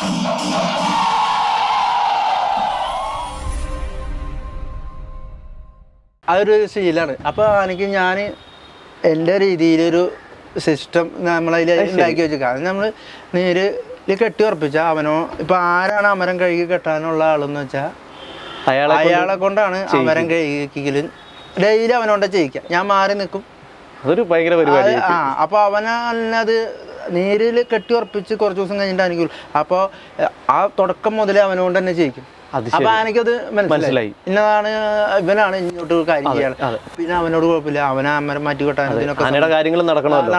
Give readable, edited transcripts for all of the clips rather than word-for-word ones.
അതൊരു ശീലമാണ്. അപ്പോൾ എനിക്ക് ഞാൻ എൻ്റെ രീതിയിലൊരു സിസ്റ്റം നമ്മളതിൽ ഉണ്ടാക്കി വെച്ചേക്കാം. അത് നമ്മൾ നീരിൽ കെട്ടി ഉറപ്പിച്ചാൽ അവനോ ഇപ്പോൾ ആരാണ് അമരം കഴുകി കെട്ടാനുള്ള ആളെന്ന് വെച്ചാൽ അയാളെ കൊണ്ടാണ് അമരം കഴുകിക്കലും ഡെയിലി അവനോണ്ട ചെയ്യിക്കാം. ഞാൻ മാറി നിൽക്കും. അതൊരു ഭയങ്കര പരിപാടി. അപ്പോൾ അവനത് നീരിൽ കെട്ടി ഉറപ്പിച്ച് കുറച്ച് ദിവസം കഴിഞ്ഞിട്ട് അനുകൂലം. അപ്പോൾ ആ തുടക്കം മുതലേ അവനോണ്ട് തന്നെ ചെയ്യിക്കും. അപ്പൊ എനിക്കത് മനസ്സിലായി. ഇന്നതാണ് ഇവനാണ് ഇങ്ങോട്ട് കാര്യം ചെയ്യാൻ. പിന്നെ അവനോട് കുഴപ്പമില്ല, അവനെ അമ്മരം മാറ്റി കൊട്ടാൻ കാര്യങ്ങൾ നടക്കണമല്ലോ.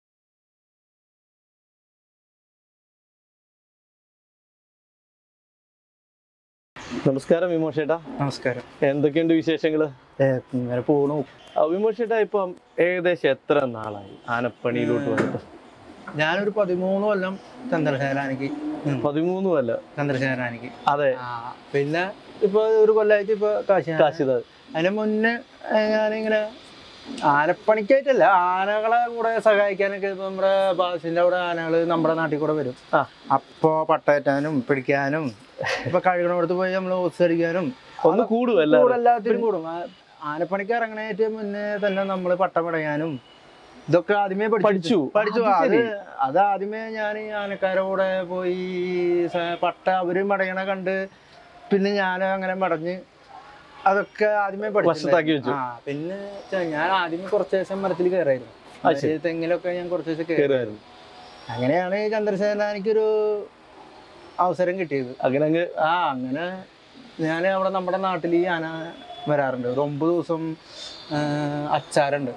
നമസ്കാരം വിമോഷ് ചേട്ടാ. നമസ്കാരം. എന്തൊക്കെയുണ്ട് വിശേഷങ്ങള്? ഇങ്ങനെ പോണു. വിമോഷ് ചേട്ടാ, ഇപ്പം ഏകദേശം എത്ര നാളായി ആനപ്പണിയിലോട്ട് വന്നിട്ട്? ഞാനൊരു 13 കൊല്ലം ചന്ദ്രശേഖരാനിക്ക്. 13 കൊല്ലം ചന്ദ്രശേഖരാനിക്ക്. അതെ. പിന്നെ ഇപ്പൊ ഒരു കൊല്ലമായിട്ട് ഇപ്പൊ കാശിനാഥ്. അതിന് മുന്നേ ഞാനിങ്ങനെ ആനപ്പണിക്കായിട്ടല്ല, ആനകളെ കൂടെ സഹായിക്കാനൊക്കെ. ഇപ്പൊ നമ്മുടെ ബാസിന്റെ അവിടെ ആനകള് നമ്മുടെ നാട്ടിൽ കൂടെ വരും. അപ്പൊ പട്ടയറ്റാനും പിടിക്കാനും ഇപ്പൊ കഴുകണടുത്ത് പോയി നമ്മള് ഓസ് അടിക്കാനും ഒന്ന് കൂടും, എല്ലാത്തിനും കൂടും. ആനപ്പണിക്ക് ഇറങ്ങണേറ്റ് മുന്നേ തന്നെ നമ്മള് പട്ടം പടയാനും ഇതൊക്കെ ആദ്യമേ പഠിച്ചു. അത് ആദ്യമേ ഞാൻ ആനക്കാരോടെ പോയി പട്ട അവര് മടയണ കണ്ട് പിന്നെ ഞാൻ അങ്ങനെ മടഞ്ഞ് അതൊക്കെ ആദ്യമേ പഠിച്ചു. പിന്നെ ഞാൻ ആദ്യമേ കുറച്ച് ദിവസം മരത്തിൽ കയറായിരുന്നു. തെങ്ങിലൊക്കെ ഞാൻ കുറച്ച് ദിവസം കയറുമായിരുന്നു. അങ്ങനെയാണ് ചന്ദ്രശേഖരനിക്കൊരു അവസരം കിട്ടിയത്. അങ്ങനെ ഞാൻ അവിടെ നമ്മുടെ നാട്ടിൽ ഈ ആന വരാറുണ്ട്. ഒരു 9 ദിവസം അച്ചാറുണ്ട്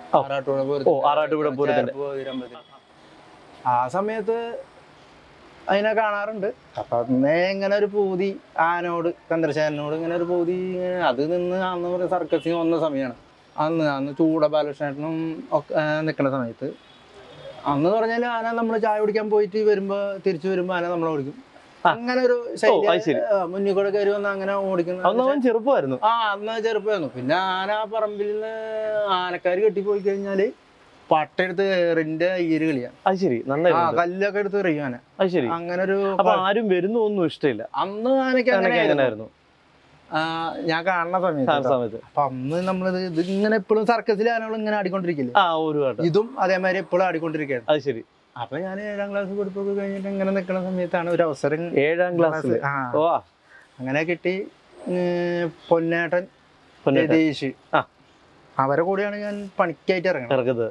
ആ സമയത്ത് അതിനെ കാണാറുണ്ട്. അപ്പൊ അന്നേ ഇങ്ങനെ ഒരു പൂതി ആനോട്, ചന്ദ്രശേഖരനോട് ഇങ്ങനെ ഒരു പൂതി. അത് നിന്ന് അന്ന് സർക്കസിന് വന്ന സമയമാണ്. അന്ന് ചൂട ബാലകൃഷ്ണനും ഒക്കെ നിൽക്കുന്ന സമയത്ത്. അന്ന് പറഞ്ഞാൽ ആന നമ്മൾ ചായ കുടിക്കാൻ പോയിട്ട് തിരിച്ചു വരുമ്പോ ആന നമ്മളെ ഓടിക്കും. അങ്ങനെ ഒരു മുന്നിൽ കൂടെ കയറി വന്ന് അങ്ങനെ ഓടിക്കുന്ന ചെറുപ്പമായിരുന്നു. അന്ന് ചെറുപ്പമായിരുന്നു. പിന്നെ ആന പറമ്പിൽ നിന്ന് ആനക്കാര് കെട്ടിപ്പോയി കഴിഞ്ഞാല് പട്ടെടുത്ത് എറിന്റെ ഈര് കളിയാണ്. കല്ലൊക്കെ എടുത്ത് എറിയും ആന. അങ്ങനെ ഒരു ആരും വരുന്നൊന്നും ഇഷ്ടമില്ല അന്ന്. ആനയ്ക്ക് അങ്ങനെയായിരുന്നു ഞാൻ കാണുന്ന സമയത്ത്. അപ്പൊ അന്ന് നമ്മളിത് ഇതിങ്ങനെ എപ്പോഴും സർക്കസിലെ ആനകൾ ഇങ്ങനെ ആടിക്കൊണ്ടിരിക്കില്ലേ, ഇതും അതേമാതിരി എപ്പോഴും ആടിക്കൊണ്ടിരിക്കുകയാണ്. അപ്പൊ ഞാൻ 7ാം ക്ലാസ് പഠിപ്പൊക്കെ കഴിഞ്ഞിട്ട് ഇങ്ങനെ നിൽക്കുന്ന സമയത്താണ് ഒരു അവസരം. 7ാം ക്ലാസ്സിൽ അങ്ങനെ കിട്ടി. പൊന്നേട്ടൻ, രതീഷ്, അവരെ കൂടെയാണ് ഞാൻ പണിക്കായിട്ട് ഇറങ്ങുന്നത്.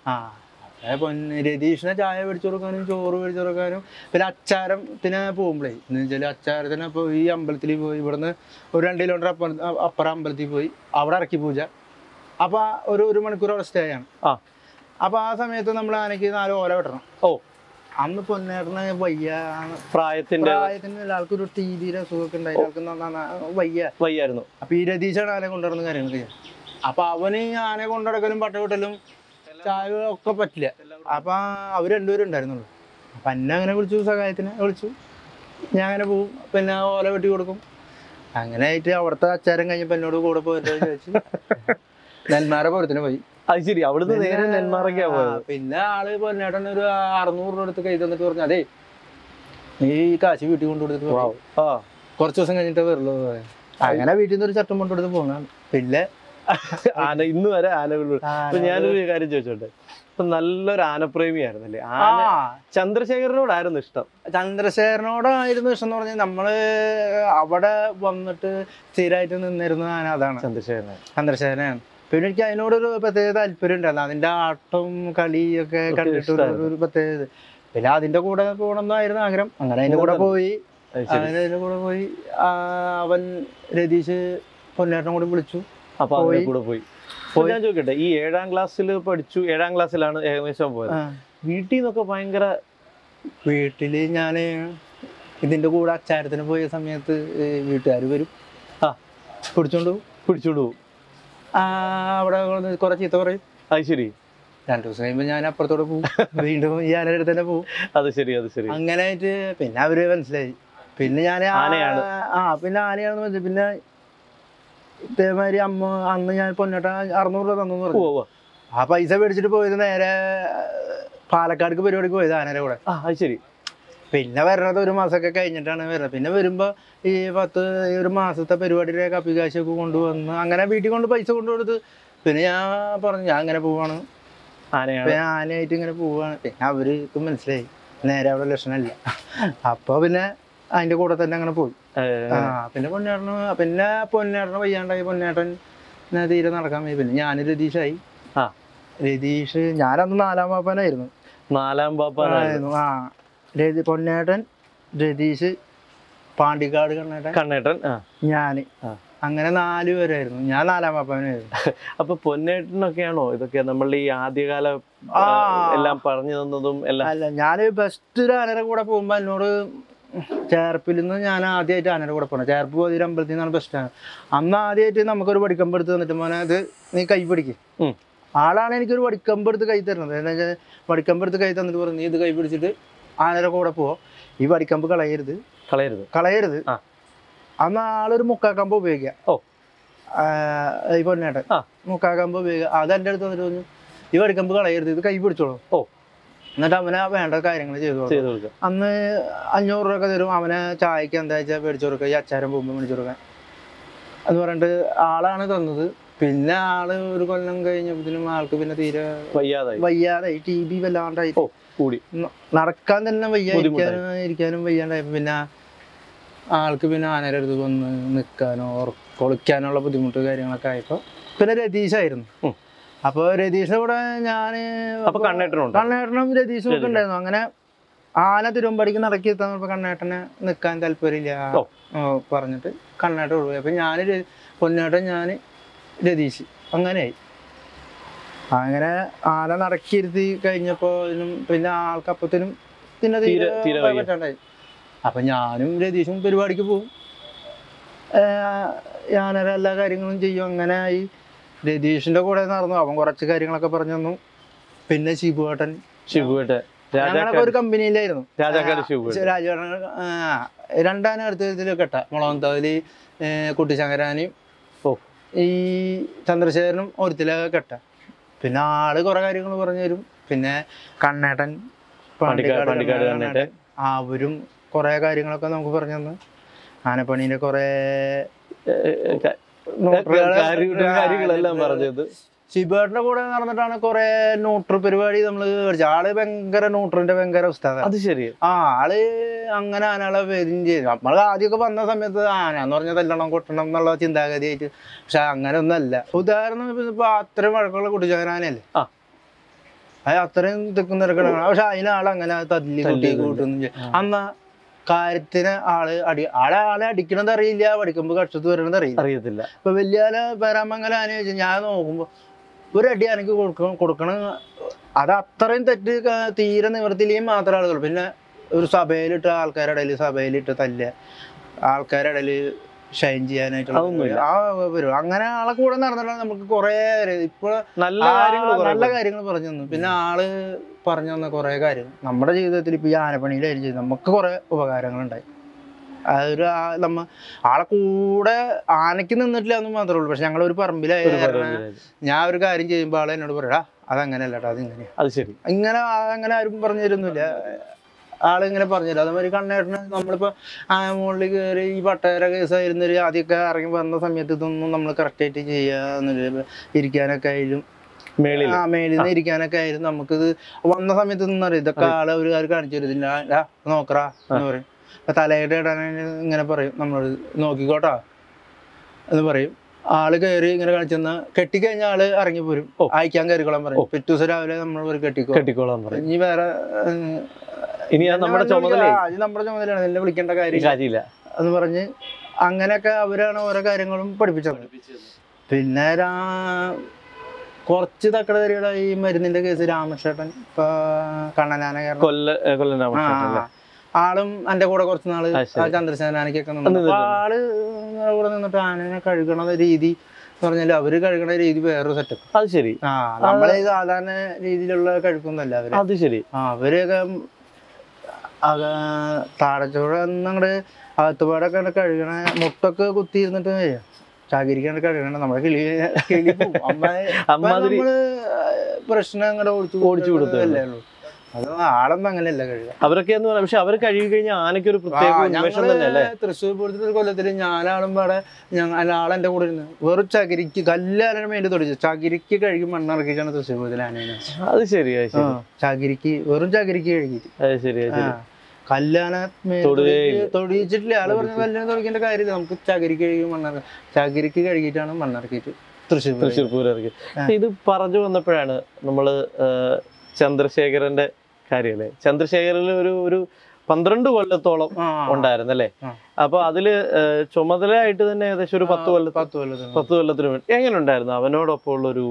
രതീഷിനെ ചായ മേടിച്ചു കൊടുക്കാനും ചോറ് മേടിച്ചു കൊടുക്കാനും പിന്നെ അച്ചാരത്തിന് പോകുമ്പോഴേ എന്ന് വെച്ചാൽ അച്ചാരത്തിന് ഇപ്പോൾ ഈ അമ്പലത്തിൽ പോയി ഇവിടുന്ന് ഒരു 2 കിലോമീറ്റർ അപ്പുറം അമ്പലത്തിൽ പോയി അവിടെ ഇറക്കി പൂജ. അപ്പൊ ഒരു മണിക്കൂർ അവിടെ സ്റ്റേ ആണ്. അപ്പൊ ആ സമയത്ത് നമ്മൾ ആനയ്ക്ക് 4 ഓല വെട്ടണം. അന്ന് പൊന്നേട്ടന് പ്രായത്തിന്റെ ആൾക്കൊരു തീരെ അസുഖമൊക്കെ ഉണ്ടായി, വയ്യായിരുന്നു. അപ്പൊ ഈ രതീശാണ് ആനയെ കൊണ്ടുവരുന്ന കാര്യങ്ങൾ ചെയ്യാൻ. അപ്പൊ അവന് ആനയെ കൊണ്ടുനടക്കലും പട്ടവിട്ടലും ചായ ഒക്കെ പറ്റില്ല. അപ്പൊ അവര് 2 പേരും ഉണ്ടായിരുന്നുള്ളൂ. അപ്പൊ എന്നെ അങ്ങനെ വിളിച്ചു, സഹായത്തിന് വിളിച്ചു. ഞാൻ അങ്ങനെ പോവും, പിന്നെ ഓല വെട്ടി കൊടുക്കും. അങ്ങനെ ആയിട്ട് അവിടുത്തെ അച്ചാരം കഴിഞ്ഞപ്പോ എന്നോട് കൂടെ പോയിട്ട് ചോദിച്ചു നെന്മാറ പൂരത്തിന് പോയി. അവിടുന്ന് നേരെ നെന്മാറയ്ക്കാ പോയത്. പിന്നെ ആള് പൊന്നേട്ടൻ ഒരു 600 രൂപ എടുത്ത് കൈ തന്നിട്ട് പറഞ്ഞു, അതെ നീ ഈ കാശ് വീട്ടിൽ കൊണ്ടുകൊടുത്തിട്ട് കുറച്ച് ദിവസം കഴിഞ്ഞിട്ട് വരുള്ളൂ. അങ്ങനെ വീട്ടിൽ നിന്ന് ഒരു ചട്ടം കൊണ്ടുകൊടുത്ത് പോകാൻ. പിന്നെ ആന ഇന്ന് വരെ ആനകളുള്ളൂ. ഞാനൊരു കാര്യം ചോദിച്ചോട്ടെ, ഇപ്പൊ നല്ലൊരു ആനപ്രേമിയായിരുന്നല്ലേ? ചന്ദ്രശേഖരനോടായിരുന്നു ഇഷ്ടം? ചന്ദ്രശേഖരനോടായിരുന്നു ഇഷ്ടം എന്ന് പറഞ്ഞാൽ നമ്മള് അവിടെ വന്നിട്ട് സ്ഥിരമായിട്ട് നിന്നിരുന്ന ആന അതാണ് ചന്ദ്രശേഖരനാണ്. പിന്നെ എനിക്ക് അതിനോടൊരു പ്രത്യേക താല്പര്യം ഉണ്ടായിരുന്നു. അതിന്റെ ആട്ടവും കളിയൊക്കെ കണ്ടിട്ട് ഒരു പ്രത്യേകത. പിന്നെ അതിന്റെ കൂടെ പോകണമെന്നായിരുന്നു ആഗ്രഹം. അങ്ങനെ അതിന്റെ കൂടെ പോയി. അവൻ രതീഷ് പൊന്നേട്ടനും കൂടി വിളിച്ചു. അപ്പൊ അവരുടെ കൂടെ പോയി. ഞാൻ ചോദിക്കട്ടെ, ഈ 7ാം ക്ലാസ്സിൽ പഠിച്ചു, 7ാം ക്ലാസ്സിലാണ് ഏകദേശം പോയത്. വീട്ടിൽ നിന്നൊക്കെ ഭയങ്കര വീട്ടില് ഞാന് ഇതിന്റെ കൂടെ അച്ചാരത്തിന് പോയ സമയത്ത് വീട്ടുകാർ വരും, പിടിച്ചോണ്ട് പോകും. അവിടെ കുറെ ചീത്ത പറയും. 2 ദിവസം കഴിയുമ്പോ ഞാൻ അപ്പുറത്തോടെ പോകും, വീണ്ടും ഈ ആനയുടെ അടുത്ത് തന്നെ പോകും. അങ്ങനെ ആയിട്ട് പിന്നെ അവര് മനസ്സിലായി. പിന്നെ ഞാൻ പിന്നെ ആനയാണെന്ന് വെച്ചാൽ പിന്നെ ഇതേമാതിരി അന്ന് ഞാൻ പൊന്നേട്ട 600 രൂപ തന്നു പറഞ്ഞു. ആ പൈസ മേടിച്ചിട്ട് പോയത് നേരെ പാലക്കാട് പരിപാടിക്ക് പോയത് ആനയുടെ കൂടെ. പിന്നെ വരണത് ഒരു മാസമൊക്കെ കഴിഞ്ഞിട്ടാണ് വരുന്നത്. പിന്നെ വരുമ്പോൾ ഈ ഒരു മാസത്തെ പരിപാടിയുടെ കപ്പി കാശൊക്കെ കൊണ്ടുവന്ന് അങ്ങനെ വീട്ടിൽ കൊണ്ട് പൈസ കൊണ്ടുകൊടുത്ത് പിന്നെ ഞാൻ പറഞ്ഞു ഞാൻ അങ്ങനെ പോവാണ്, ആനയായിട്ട് ഇങ്ങനെ പോവാണ്. പിന്നെ അവർക്ക് മനസ്സിലായി നേരെ അവിടെ ലക്ഷണമില്ല. അപ്പോൾ പിന്നെ അതിൻ്റെ കൂടെ തന്നെ അങ്ങനെ പോയി. പിന്നെ പൊന്നേട്ടന് വയ്യാണ്ടായി. പൊന്നേട്ടൻ തീരെ നടക്കാൻ പോയി. പിന്നെ ഞാൻ രതീഷായി. രതീഷ് ഞാനന്ന് 4ാം പാപ്പാനായിരുന്നു. 4ാം പാപ്പാനായിരുന്നു. പൊന്നേട്ടൻ, രതീഷ്, പാണ്ടിക്കാട് കണ്ണേട്ടൻ, ഞാന്, അങ്ങനെ 4 പേരായിരുന്നു. ഞാൻ 4ാം പാപ്പാനായിരുന്നു. അപ്പൊ പൊന്നേട്ടനൊക്കെയാണോ ഇതൊക്കെ നമ്മൾ ഈ ആദ്യകാല എല്ലാം പറഞ്ഞു തന്നതും എല്ലാം? അല്ല, ഞാൻ ബെസ്റ്റ് ഒരു ആനയുടെ കൂടെ പോകുമ്പോ എന്നോട് ചേർപ്പിൽ നിന്ന് ഞാൻ ആദ്യമായിട്ട് ആനയുടെ കൂടെ പോകണം. ചേർപ്പ് പോയി അമ്പലത്തിൽ നിന്നാണ് ബെസ്റ്റാണ്. അന്ന് ആദ്യമായിട്ട് നമുക്കൊരു വടിക്കമ്പ് എടുത്ത് തന്നിട്ട് മോനെ ഇത് നീ കൈ പിടിക്കും. ആളാണ് എനിക്കൊരു വടിക്കമ്പ് എടുത്ത് കൈ തരുന്നത്. എന്താ വെച്ചാൽ വടിക്കമ്പ് എടുത്ത് കൈ തന്നിട്ട് പറഞ്ഞു നീ ഇത് കൈ പിടിച്ചിട്ട് ആനയുടെ കൂടെ പോവോ, ഈ വടിക്കമ്പ് കളയരുത്. അന്ന് ആളൊരു മുക്കാക്കമ്പ് ഉപയോഗിക്കാം. ഈ പൊന്നേട്ടൻ മുക്കാക്കമ്പ് ഉപയോഗിക്കുക. അതെൻ്റെ അടുത്ത് വന്നിട്ട് പറഞ്ഞു ഈ വടിക്കമ്പ് കളയരുത്, ഇത് കൈ പിടിച്ചോളൂ. എന്നിട്ട് അവനെ വേണ്ട കാര്യങ്ങൾ ചെയ്തു കൊടുക്കും. അന്ന് 500 രൂപ തരും. അവനെ ചായക്ക് എന്താ വെച്ചാൽ മേടിച്ചു കൊടുക്കുക, ഈ അച്ചാരം പോകുമ്പോൾ മേടിച്ചു കൊടുക്കാൻ എന്ന് പറഞ്ഞിട്ട് ആളാണ് തന്നത്. പിന്നെ ആള് ഒരു കൊല്ലം കഴിഞ്ഞപ്പോഴത്തേനും ആൾക്ക് പിന്നെ തീരെ വയ്യാതായി. TB വല്ലാണ്ടായി കൂടി, നടക്കാൻ തന്നെ വയ്യ, ഇരിക്കാനും വയ്യാണ്ടായപ്പോ പിന്നെ ആൾക്ക് പിന്നെ ആനയുടെ അടുത്ത് വന്ന് നിൽക്കാനോ കൊളിക്കാനുള്ള ബുദ്ധിമുട്ട് കാര്യങ്ങളൊക്കെ ആയപ്പോ പിന്നെ രതീഷായിരുന്നു. അപ്പൊ രതീഷിന്റെ കൂടെ ഞാന് കണ്ണേട്ടനും രതീഷും ഒക്കെ ഉണ്ടായിരുന്നു. അങ്ങനെ ആന തിരുവമ്പാടിക്ക് നടക്കി എത്താൻ കണ്ണേട്ടന് നിൽക്കാൻ താല്പര്യമില്ല പറഞ്ഞിട്ട് കണ്ണേട്ടൻ ഒഴിവായി. അപ്പൊ ഞാന് പൊന്നേട്ടൻ, ഞാന്, രതീഷ് അങ്ങനെയായി. അങ്ങനെ ആന നടക്കിയിരുത്തി കഴിഞ്ഞപ്പോ പിന്നെ ആൾക്കപ്പത്തിനും പിന്നെ തീരെ പറ്റാണ്ടായി. അപ്പൊ ഞാനും രതീഷും പരിപാടിക്ക് പോവും, ഞാനൊരു എല്ലാ കാര്യങ്ങളും ചെയ്യും. അങ്ങനെ ആയി. രതീഷിന്റെ കൂടെ നടന്നു. അവൻ കുറച്ച് കാര്യങ്ങളൊക്കെ പറഞ്ഞു തന്നു. പിന്നെ ശിബുവേട്ടൻ ഞങ്ങളൊക്കെ ഒരു കമ്പനിയിലായിരുന്നു. രാജേട്ടൻ 2 ആന അടുത്ത കെട്ട മുളവന്തവലി കുട്ടിശങ്കരാനും ഈ ചന്ദ്രശേഖരനും ഒരുത്തിലൊക്കെ കെട്ട. പിന്നെ ആള് കുറെ കാര്യങ്ങൾ പറഞ്ഞു തരും. പിന്നെ കണ്ണേട്ടൻ, പാണ്ടിക്കാട് അവരും കുറെ കാര്യങ്ങളൊക്കെ നമുക്ക് പറഞ്ഞു തന്നു. ആനപ്പണീന്റെ കുറെ കാര്യങ്ങളെല്ലാം പറഞ്ഞത്. ശിബേട്ടന്റെ കൂടെ നടന്നിട്ടാണ് കുറെ ന്യൂട്രൽ പരിപാടി നമ്മള് കളിച്ചത്. ആള് ഭയങ്കര ന്യൂട്രലിന്റെ ഭയങ്കര ഉസ്താദാണ്. അത് ശരി. ആള് അങ്ങനെ ആനകളെ പേരും ചെയ്തു. നമ്മള് ആദ്യമൊക്കെ വന്ന സമയത്ത് ആന എന്ന് പറഞ്ഞാൽ തല്ലണം കൊട്ടണം എന്നുള്ള ചിന്താഗതിയായിട്ട്. പക്ഷെ അങ്ങനെ ഒന്നല്ല. ഉദാഹരണം ഇപ്പൊ അത്രയും വഴക്കമുള്ള കുട്ടിച്ചാനാനല്ലേ, അത് അത്രയും തെക്കും നിരക്കണം. പക്ഷെ അതിനാളങ്ങനെ തല്ലി കുട്ടി കൂട്ടുന്നു. അന്ന് കാര്യത്തിന് ആളെ അടിക്കണത് അറിയില്ല, പഠിക്കുമ്പോ കഷ്ടത്ത് വരണത് അറിയത്തില്ല. ഇപ്പൊ വലിയ പേരാമംഗലം ആന ചോദിച്ചാൽ ഞാൻ നോക്കുമ്പോ ഒരു അടി ആനക്ക് കൊടുക്കണം. അത് അത്രയും തെറ്റ് തീരെ നിവർത്തിയില്ലെങ്കിൽ മാത്രം ആളുകൾ. പിന്നെ ഒരു സഭയിലിട്ട് സഭയിലിട്ട് തല്ല ആൾക്കാരുടെ ഇടയിൽ ഷൈൻ ചെയ്യാനായിട്ടുള്ള വരും. അങ്ങനെ ആളെ കൂടെ നടന്നിട്ടാണ് നമുക്ക് കുറെ ഇപ്പൊ നല്ല കാര്യങ്ങൾ പറഞ്ഞു തന്നു. പിന്നെ ആള് പറഞ്ഞു തന്ന കുറെ കാര്യങ്ങൾ നമ്മുടെ ജീവിതത്തിൽ ഇപ്പൊ ഈ ആനപ്പണിയിലായിരുന്നു ചെയ്ത് നമുക്ക് കുറെ ഉപകാരങ്ങളുണ്ടായി. അതൊരു ആളെ കൂടെ ആനയ്ക്ക് നിന്നിട്ടില്ല എന്ന് മാത്രമേ ഉള്ളൂ. പക്ഷെ ഞങ്ങളൊരു പറമ്പിലായ ഞാൻ ഒരു കാര്യം ചെയ്യുമ്പോൾ ആളെ എന്നോട് പറയാ അതങ്ങനെയല്ല കേട്ടോ, അതിങ്ങനെയാ. അത് ശരി. അങ്ങനെ ആരും പറഞ്ഞു തരുന്നില്ല. ആളിങ്ങനെ പറഞ്ഞില്ല. അതേമാതിരി കണ്ണേട്ടന് നമ്മളിപ്പോ മുകളിൽ കയറി ഈ പട്ടേര കേസായിരുന്നൊരു ആദ്യമൊക്കെ ഇറങ്ങി വന്ന സമയത്ത് ഇതൊന്നും നമ്മൾ കറക്റ്റായിട്ട് ചെയ്യാന്നില്ല. ഇരിക്കാനൊക്കെ ആയാലും മേളിൽ നിന്ന് ഇരിക്കാനൊക്കെ ആയാലും നമുക്കിത് വന്ന സമയത്ത് ഒന്നും അറിയാം. ഇതൊക്കെ ആളെ ഒരു കാര്യം കാണിച്ചു തരുന്നില്ല. നോക്കറാ എന്ന് പറയും. അപ്പൊ തലയുടെ ഇടാൻ ഇങ്ങനെ പറയും, നമ്മൾ നോക്കിക്കോട്ടാ എന്ന് പറയും. ആള് കയറി ഇങ്ങനെ കാണിച്ചെന്നാ കെട്ടിക്കഴിഞ്ഞ ആള് ഇറങ്ങി പോരും. അയക്കാൻ കയറിക്കോളാൻ പറയും. പിറ്റേ ദിവസം രാവിലെ നമ്മൾ ഒരു കെട്ടിക്കോളാൻ പറയും. ഇനി വേറെ നമ്മുടെ ചുമതലയാണ്, എന്നെ വിളിക്കേണ്ട കാര്യമില്ല എന്ന് പറഞ്ഞ് അങ്ങനെയൊക്കെ അവരാണ് ഓരോ കാര്യങ്ങളും പഠിപ്പിച്ചത്. പിന്നെ കുറച്ച് തക്കട ഈ മരുന്നിന്റെ കേസ് രാമകൃഷ്ണൻ ഇപ്പൊ കണ്ണനാന ആളും എന്റെ കൂടെ കുറച്ച് നാള് ചന്ദ്രസേനാനിക്കൊക്കെ നിന്നു. ആള് കൂടെ നിന്നിട്ട് ആനനെ കഴുകണ രീതി എന്ന് പറഞ്ഞാല് അവര് കഴുകണ രീതി വേറൊരു സെറ്റപ്പ്. അത് ശരി. നമ്മളെ സാധാരണ രീതിയിലുള്ള കഴുക്കൊന്നല്ല അവര്. അത് ശരി. അവരൊക്കെ താടച്ചോടങ്ങട് അകത്തുപാടൊക്കെ കഴുകണ മുട്ടൊക്കെ കുത്തിയിരുന്നിട്ട് ചാകിരിക്കാണ്ട് കഴുകണ നമ്മുടെ കിളി നമ്മള് പ്രശ്നം അങ്ങോട്ട് ഓടിച്ചു കൊടുത്തല്ലേ ഉള്ളൂ. അത് ആളൊന്നും അങ്ങനെയല്ല കഴുകുക. അവരൊക്കെ എന്ന് പറയാം, പക്ഷെ അവർ കഴുകി കഴിഞ്ഞാൽ ആനയ്ക്ക് ഒരു പ്രത്യേക ഉന്മേഷം തന്നെ അല്ലേ? തൃശ്ശൂർ പൂരത്തിന്റെ ഒരു കൊല്ലത്തില് ഞാനാളും പാടെ ആളെന്റെ കൂടെ ഇരുന്ന് വെറും ചകിരിക്ക് കല്ലാനും വേണ്ടി തൊടിച്ചു ചകിരിക്ക് കഴുകി മണ്ണിറക്കിയിട്ടാണ് തൃശ്ശൂർ പൂരത്തിൽ ആനയെ. അത് ശരിയാ. ചകിരിക്ക് വെറും ചകിരിക്ക് കഴുകിയിട്ട്. അത് ശരിയാ. കല്യാണ തൊടിയിച്ചിട്ടില്ല. ആള് പറഞ്ഞ കല്യാണം തൊടിക്കേണ്ട കാര്യമില്ല, നമുക്ക് ചകിരിക്ക് കഴുകി മണ്ണിറക്കി ചകിരിക്ക് കഴുകിയിട്ടാണ് മണ്ണിറക്കിയിട്ട് തൃശ്ശൂർ പൂരം ഇറക്കി. ഇത് പറഞ്ഞു വന്നപ്പോഴാണ് നമ്മള് ചന്ദ്രശേഖരന്റെ കാര്യല്ലേ. ചന്ദ്രശേഖരനിൽ ഒരു 12 കൊല്ലത്തോളം ഉണ്ടായിരുന്നല്ലേ. അപ്പൊ അതില് ചുമതലയായിട്ട് തന്നെ ഏകദേശം ഒരു 10 കൊല്ലത്തിന് വേണ്ടി എങ്ങനെ ഉണ്ടായിരുന്നു അവനോടൊപ്പം ഉള്ളൊരു?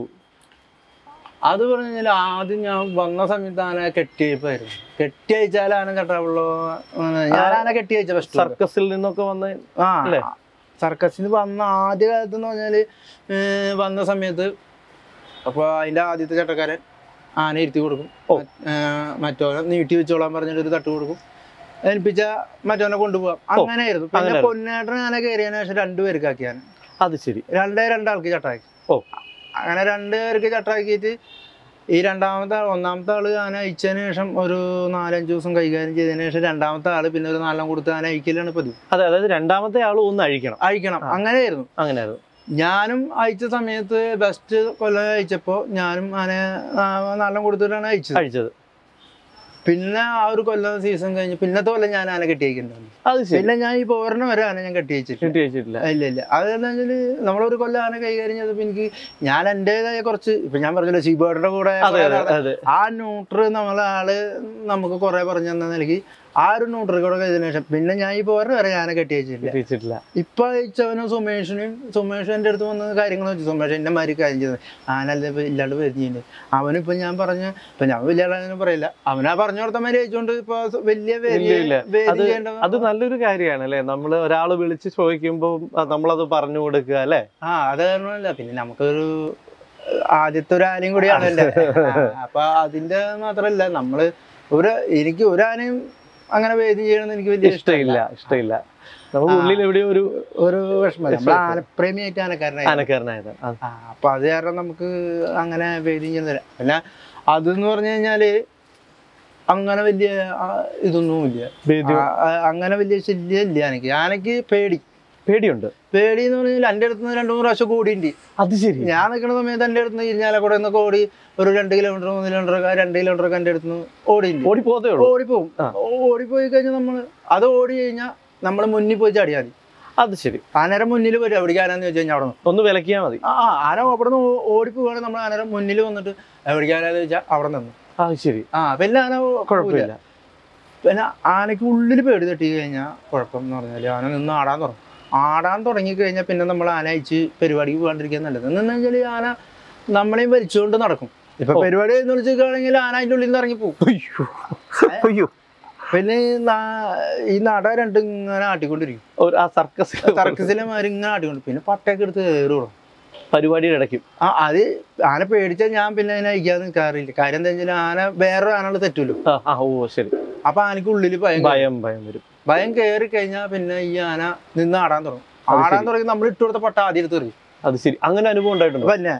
അത് പറഞ്ഞു കഴിഞ്ഞാൽ ആദ്യം ഞാൻ വന്ന സമയത്ത് ആന കെട്ടിയപ്പായിരുന്നു. കെട്ടി അയച്ചാൽ ആന കെട്ടാവുള്ളൂ. ഞാൻ ആന കെട്ടി അയച്ച ഫസ്റ്റ് സർക്കസിൽ നിന്നൊക്കെ വന്ന അല്ലേ. സർക്കസിന് വന്ന ആദ്യ കാലത്ത് എന്ന് പറഞ്ഞാല് വന്ന സമയത്ത് അപ്പൊ അതിന്റെ ആദ്യത്തെ ചട്ടക്കാരൻ ആന ഇരുത്തി കൊടുക്കും, മറ്റോനെ നീട്ടി വെച്ചോളാൻ പറഞ്ഞിട്ട് ഒരു തട്ട് കൊടുക്കും, ഏൽപ്പിച്ച മറ്റോനെ കൊണ്ടുപോകാം. അങ്ങനെയായിരുന്നു. പിന്നെ പൊന്നേട്ടൻ ആന കയറിയതിനു ശേഷം 2 പേർക്കാക്കിയാണ്. അത് ശരി. 2 ചട്ടാക്കി. അങ്ങനെ 2 പേർക്ക് ചട്ടാക്കിയിട്ട് ഈ ഒന്നാമത്തെ ആള് ആന അയച്ചതിന് ശേഷം ഒരു 4-5 ദിവസം കൈകാര്യം ചെയ്തതിനു ശേഷം രണ്ടാമത്തെ ആള് പിന്നെ ഒരു 4 കൊടുത്ത് ആന അയക്കലാണ് പതിവ്. അതെ, അതായത് രണ്ടാമത്തെ ആള് ഒന്ന് അഴിക്കണം. അങ്ങനെയായിരുന്നു. ഞാനും അയച്ച സമയത്ത് ബെസ്റ്റ് കൊല്ലം അയച്ചപ്പോ ഞാനും ആന 4 കൊടുത്തിട്ടാണ് അയച്ചത്. പിന്നെ ആ ഒരു കൊല്ലം സീസൺ കഴിഞ്ഞ് പിന്നത്തെ കൊല്ലം ഞാൻ ആന കെട്ടിയേക്കുന്നുണ്ട്. പിന്നെ ഞാൻ ഈ പോരണ വരെ ആന ഞാൻ കെട്ടിയിച്ചിട്ടില്ല. ഇല്ല. അതെന്താ വെച്ചാല് നമ്മളൊരു കൊല്ലം ആന കൈകാര്യം ചെയ്തപ്പോ എനിക്ക് ഞാൻ എന്റേതായ കുറച്ച് ഇപ്പൊ ഞാൻ പറഞ്ഞല്ലോ സീബേർഡിന്റെ കൂടെ ആ ന്യൂട്ര് നമുക്ക് കുറെ പറഞ്ഞു തന്ന നിലയ്ക്ക് ആ ഒരു ന്യൂട്രി കൂടെ കഴിഞ്ഞതിന് ശേഷം പിന്നെ ഞാൻ ഈ പോരണ വരെ ആന കെട്ടിയിച്ചിട്ടില്ല. ഇപ്പൊ അയച്ചവനും സുമേഷ് എന്റെ അടുത്ത് വന്ന കാര്യങ്ങൾ വെച്ചു. സുമേഷ് എന്റെ മാതിരി കാര്യം ചെയ്തത് ആനല്ല ഇല്ലാണ്ട് വരുന്നുണ്ട്. അവനിപ്പൊ ഞാൻ വലിയ ആളാണെന്ന് പറയില്ല, അവനാ പറഞ്ഞു കൊടുത്ത മാതിരി അയച്ചുകൊണ്ട് ഇപ്പൊ അത് നല്ലൊരു കാര്യമാണ് അല്ലെ. നമ്മള് ഒരാള് വിളിച്ച് ചോദിക്കുമ്പോ നമ്മളത് പറഞ്ഞു കൊടുക്കുക അല്ലെ. അത് കാരണമല്ല, പിന്നെ നമുക്കൊരു ആദ്യത്തെ ഒരു ആനയും കൂടിയാണല്ലേ. അപ്പൊ അതിന്റെ മാത്രല്ല നമ്മള് എനിക്ക് ഒരു ആനയും അങ്ങനെ വേദി ചെയ്യണമെന്ന് എനിക്ക് വലിയ ഇഷ്ടമില്ല. നമുക്ക് ഉള്ളിൽ എവിടെയോ ഒരു വിഷമം. ആനപ്രേമിയായിട്ട് ആനക്കാരനായത്. അപ്പൊ അത് കാരണം നമുക്ക് അങ്ങനെ വേദി ചെയ്യുന്നില്ല. പിന്നെ അതെന്ന് പറഞ്ഞു കഴിഞ്ഞാല് അങ്ങനെ വലിയ ഇതൊന്നുമില്ല, അങ്ങനെ വലിയ ശല്യം ഇല്ല. ആനക്ക് പേടിയുണ്ട്. പേടി എന്ന് പറഞ്ഞാൽ എന്റെ അടുത്ത് 2-3 പ്രാവശ്യം കൂടിയുണ്ട്. അത് ശരി. ഞാൻ നിൽക്കുന്ന സമയത്ത് എന്റെ അടുത്ത് ഇരിഞ്ഞാലക്കൂടെ നിന്നൊക്കെ ഓടി ഒരു 2 കിലോമീറ്റർ 3 കിലോമീറ്റർ 2 കിലോമീറ്റർ എന്റെ അടുത്ത് ഓടിപ്പോവും. ഓടിപ്പോയി കഴിഞ്ഞാൽ അത് ഓടി കഴിഞ്ഞാൽ നമ്മള് മുന്നിൽ പോയി ചാടിയാൽ മതി. അത് ശരി. ആനേരം മുന്നിൽ വരും. എവിടേക്ക് ആനാന്ന് വെച്ച് കഴിഞ്ഞാൽ അവിടെ ഒന്ന് വിലക്കിയാൽ മതി. ആന അവിടെ നിന്ന് ഓടിപ്പോവാണെങ്കിൽ നമ്മൾ ആനേരം മുന്നിൽ വന്നിട്ട് എവിടേക്ക് ആനാന്ന് വെച്ചാൽ അവിടെ നിന്ന്. ശരി. പിന്നെ ആന കുഴപ്പമില്ല. പിന്നെ ആനയ്ക്ക് ഉള്ളിൽ പേടി തട്ടി കഴിഞ്ഞാൽ കുഴപ്പം എന്ന് പറഞ്ഞാൽ ആന നിന്ന് ആടാൻ തുടങ്ങിക്കഴിഞ്ഞാൽ പിന്നെ നമ്മൾ ആന അയച്ച് പരിപാടിക്ക് പോകാണ്ടിരിക്കാൻ നല്ലത്. എന്ന് വെച്ചാൽ ആന നമ്മളെയും വലിച്ചുകൊണ്ട് നടക്കും. ഇപ്പൊ പരിപാടി എന്ന് വിളിച്ചിരിക്കുകയാണെങ്കിൽ ആന അതിൻ്റെ ഉള്ളിൽ നിന്ന് ഇറങ്ങിപ്പോകും. പിന്നെ ഈ നട രണ്ടും ഇങ്ങനെ ആട്ടിക്കൊണ്ടിരിക്കും. സർക്കസിലെ മാതിരി ഇങ്ങനെ ആട്ടിക്കൊണ്ട് പിന്നെ പട്ടയൊക്കെ എടുത്ത് കയറുള്ളൂ പരിപാടിയുടെ ഇടയ്ക്കും. അത് ആന പേടിച്ചാൽ ഞാൻ പിന്നെ അതിനെ അയക്കാതെ നിൽക്കാറില്ല. കാര്യം എന്താ വെച്ചാൽ ആന വേറൊരു ആനകൾ തെറ്റുമല്ലോ. ശരി. അപ്പൊ ആനക്ക് ഉള്ളിൽ ഭയം കയറി കഴിഞ്ഞാൽ പിന്നെ ഈ ആന നിന്ന് ആടാൻ തുടങ്ങി നമ്മൾ ഇട്ട് കൊടുത്ത പട്ട ആദ്യം എടുത്ത് എറിയും. അത് ശരി. അങ്ങനെ അനുഭവം ഉണ്ടായിട്ടുണ്ട്. പിന്നെ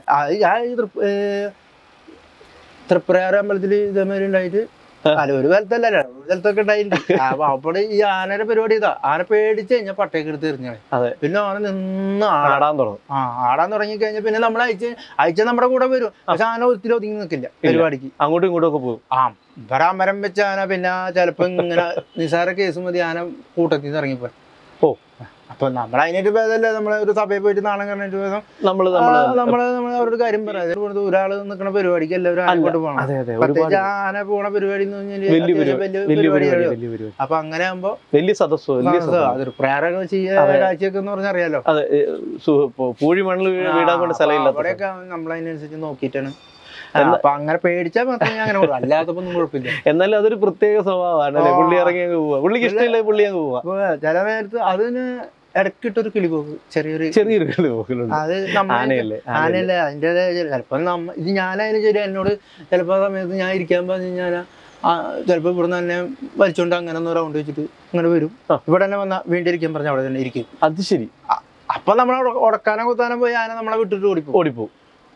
തൃപ്രയാർ അമ്പലത്തിൽ ഇതേമാതിരി ഉണ്ടായിട്ട് ഒരു കാലത്തല്ല സ്ഥലത്തൊക്കെ ഉണ്ടായിട്ടുണ്ട്. അപ്പൊ അവിടെ ഈ ആനയുടെ പരിപാടി ആന പേടിച്ച് കഴിഞ്ഞാൽ പട്ടയൊക്കെ എടുത്ത് എറിഞ്ഞാണ്. പിന്നെ ആന നിന്ന് ആടാൻ തുടങ്ങി കഴിഞ്ഞാൽ പിന്നെ നമ്മൾ അയച്ച നമ്മുടെ കൂടെ വരും. പക്ഷെ ആന ഒത്തിരി ഒതുങ്ങി നിൽക്കില്ല പരിപാടിക്ക്. അങ്ങോട്ടും ഇങ്ങോട്ടും ഒക്കെ പോകും. മരം വെച്ച ആന പിന്നെ ചിലപ്പോ ഇങ്ങനെ നിസാര കേസ് മതി ആന കൂട്ടത്തിൽ നിന്ന് ഇറങ്ങിപ്പോ. അപ്പൊ നമ്മളതിനായിട്ട് ഭേദമല്ല നമ്മളെ ഒരു സഭയിൽ പോയിട്ട് നാണം കാണാനായിട്ട് ഭേദം നമ്മള് അവരോട് കാര്യം പറയാം. ഒരാള് നിൽക്കുന്ന പരിപാടിക്ക് എല്ലാവരും ആനക്കോട്ട് പോകണം. പ്രത്യേകിച്ച് ആന പോണ പരിപാടി എന്ന് പറഞ്ഞാൽ അപ്പൊ അങ്ങനെ ആകുമ്പോ വലിയ സദസ്സോ അതൊരു പ്രേരണ ചെയ്യാ കാഴ്ചയൊക്കെ എന്ന് പറഞ്ഞാൽ അറിയാലോ. അതെ, പൂഴി മണ്ണിൽ വീടാൻ കൊണ്ട് സ്ഥലമില്ല. അവിടെയൊക്കെ നമ്മളതിനനുസരിച്ച് നോക്കിയിട്ടാണ്. അപ്പൊ അങ്ങനെ പേടിച്ചാൽ മാത്രമേ അങ്ങനെ അല്ലാത്തപ്പോ ഒന്നും കുഴപ്പമില്ല. എന്നാലും അതൊരു പ്രത്യേക സ്വഭാവമാണ്. പുള്ളി ഇറങ്ങി പോവാ, പുള്ളിക്ക് ഇഷ്ടമില്ല, പുള്ളി അങ്ങ് പോവാ. ചില നേരത്ത് അതിന് ഇടക്കിട്ടൊരു കിളിപോക്ക് ചെറിയൊരു കിളിപോക്കുണ്ട്. അത് ആനയല്ലേ അതിൻ്റെ ചിലപ്പോ ഇത് ഞാനായാലും ശരി എന്നോട് ചിലപ്പോ സമയത്ത് ഞാൻ ഇരിക്കാൻ പറഞ്ഞു കഴിഞ്ഞാൽ ചിലപ്പോ ഇവിടെ നിന്ന് തന്നെ വലിച്ചോണ്ട് അങ്ങനെ ഒന്ന് റൗണ്ട് വെച്ചിട്ട് അങ്ങനെ വരും. ഇവിടെ തന്നെ വന്നാൽ വീണ്ടും ഇരിക്കാൻ പറഞ്ഞാൽ അവിടെ തന്നെ ഇരിക്കും. അത് ശരി. അപ്പൊ നമ്മൾ ഉടക്കാനോ കുത്താനോ പോയി ആന നമ്മളെ വിട്ടിട്ട് ഓടിപ്പോവും.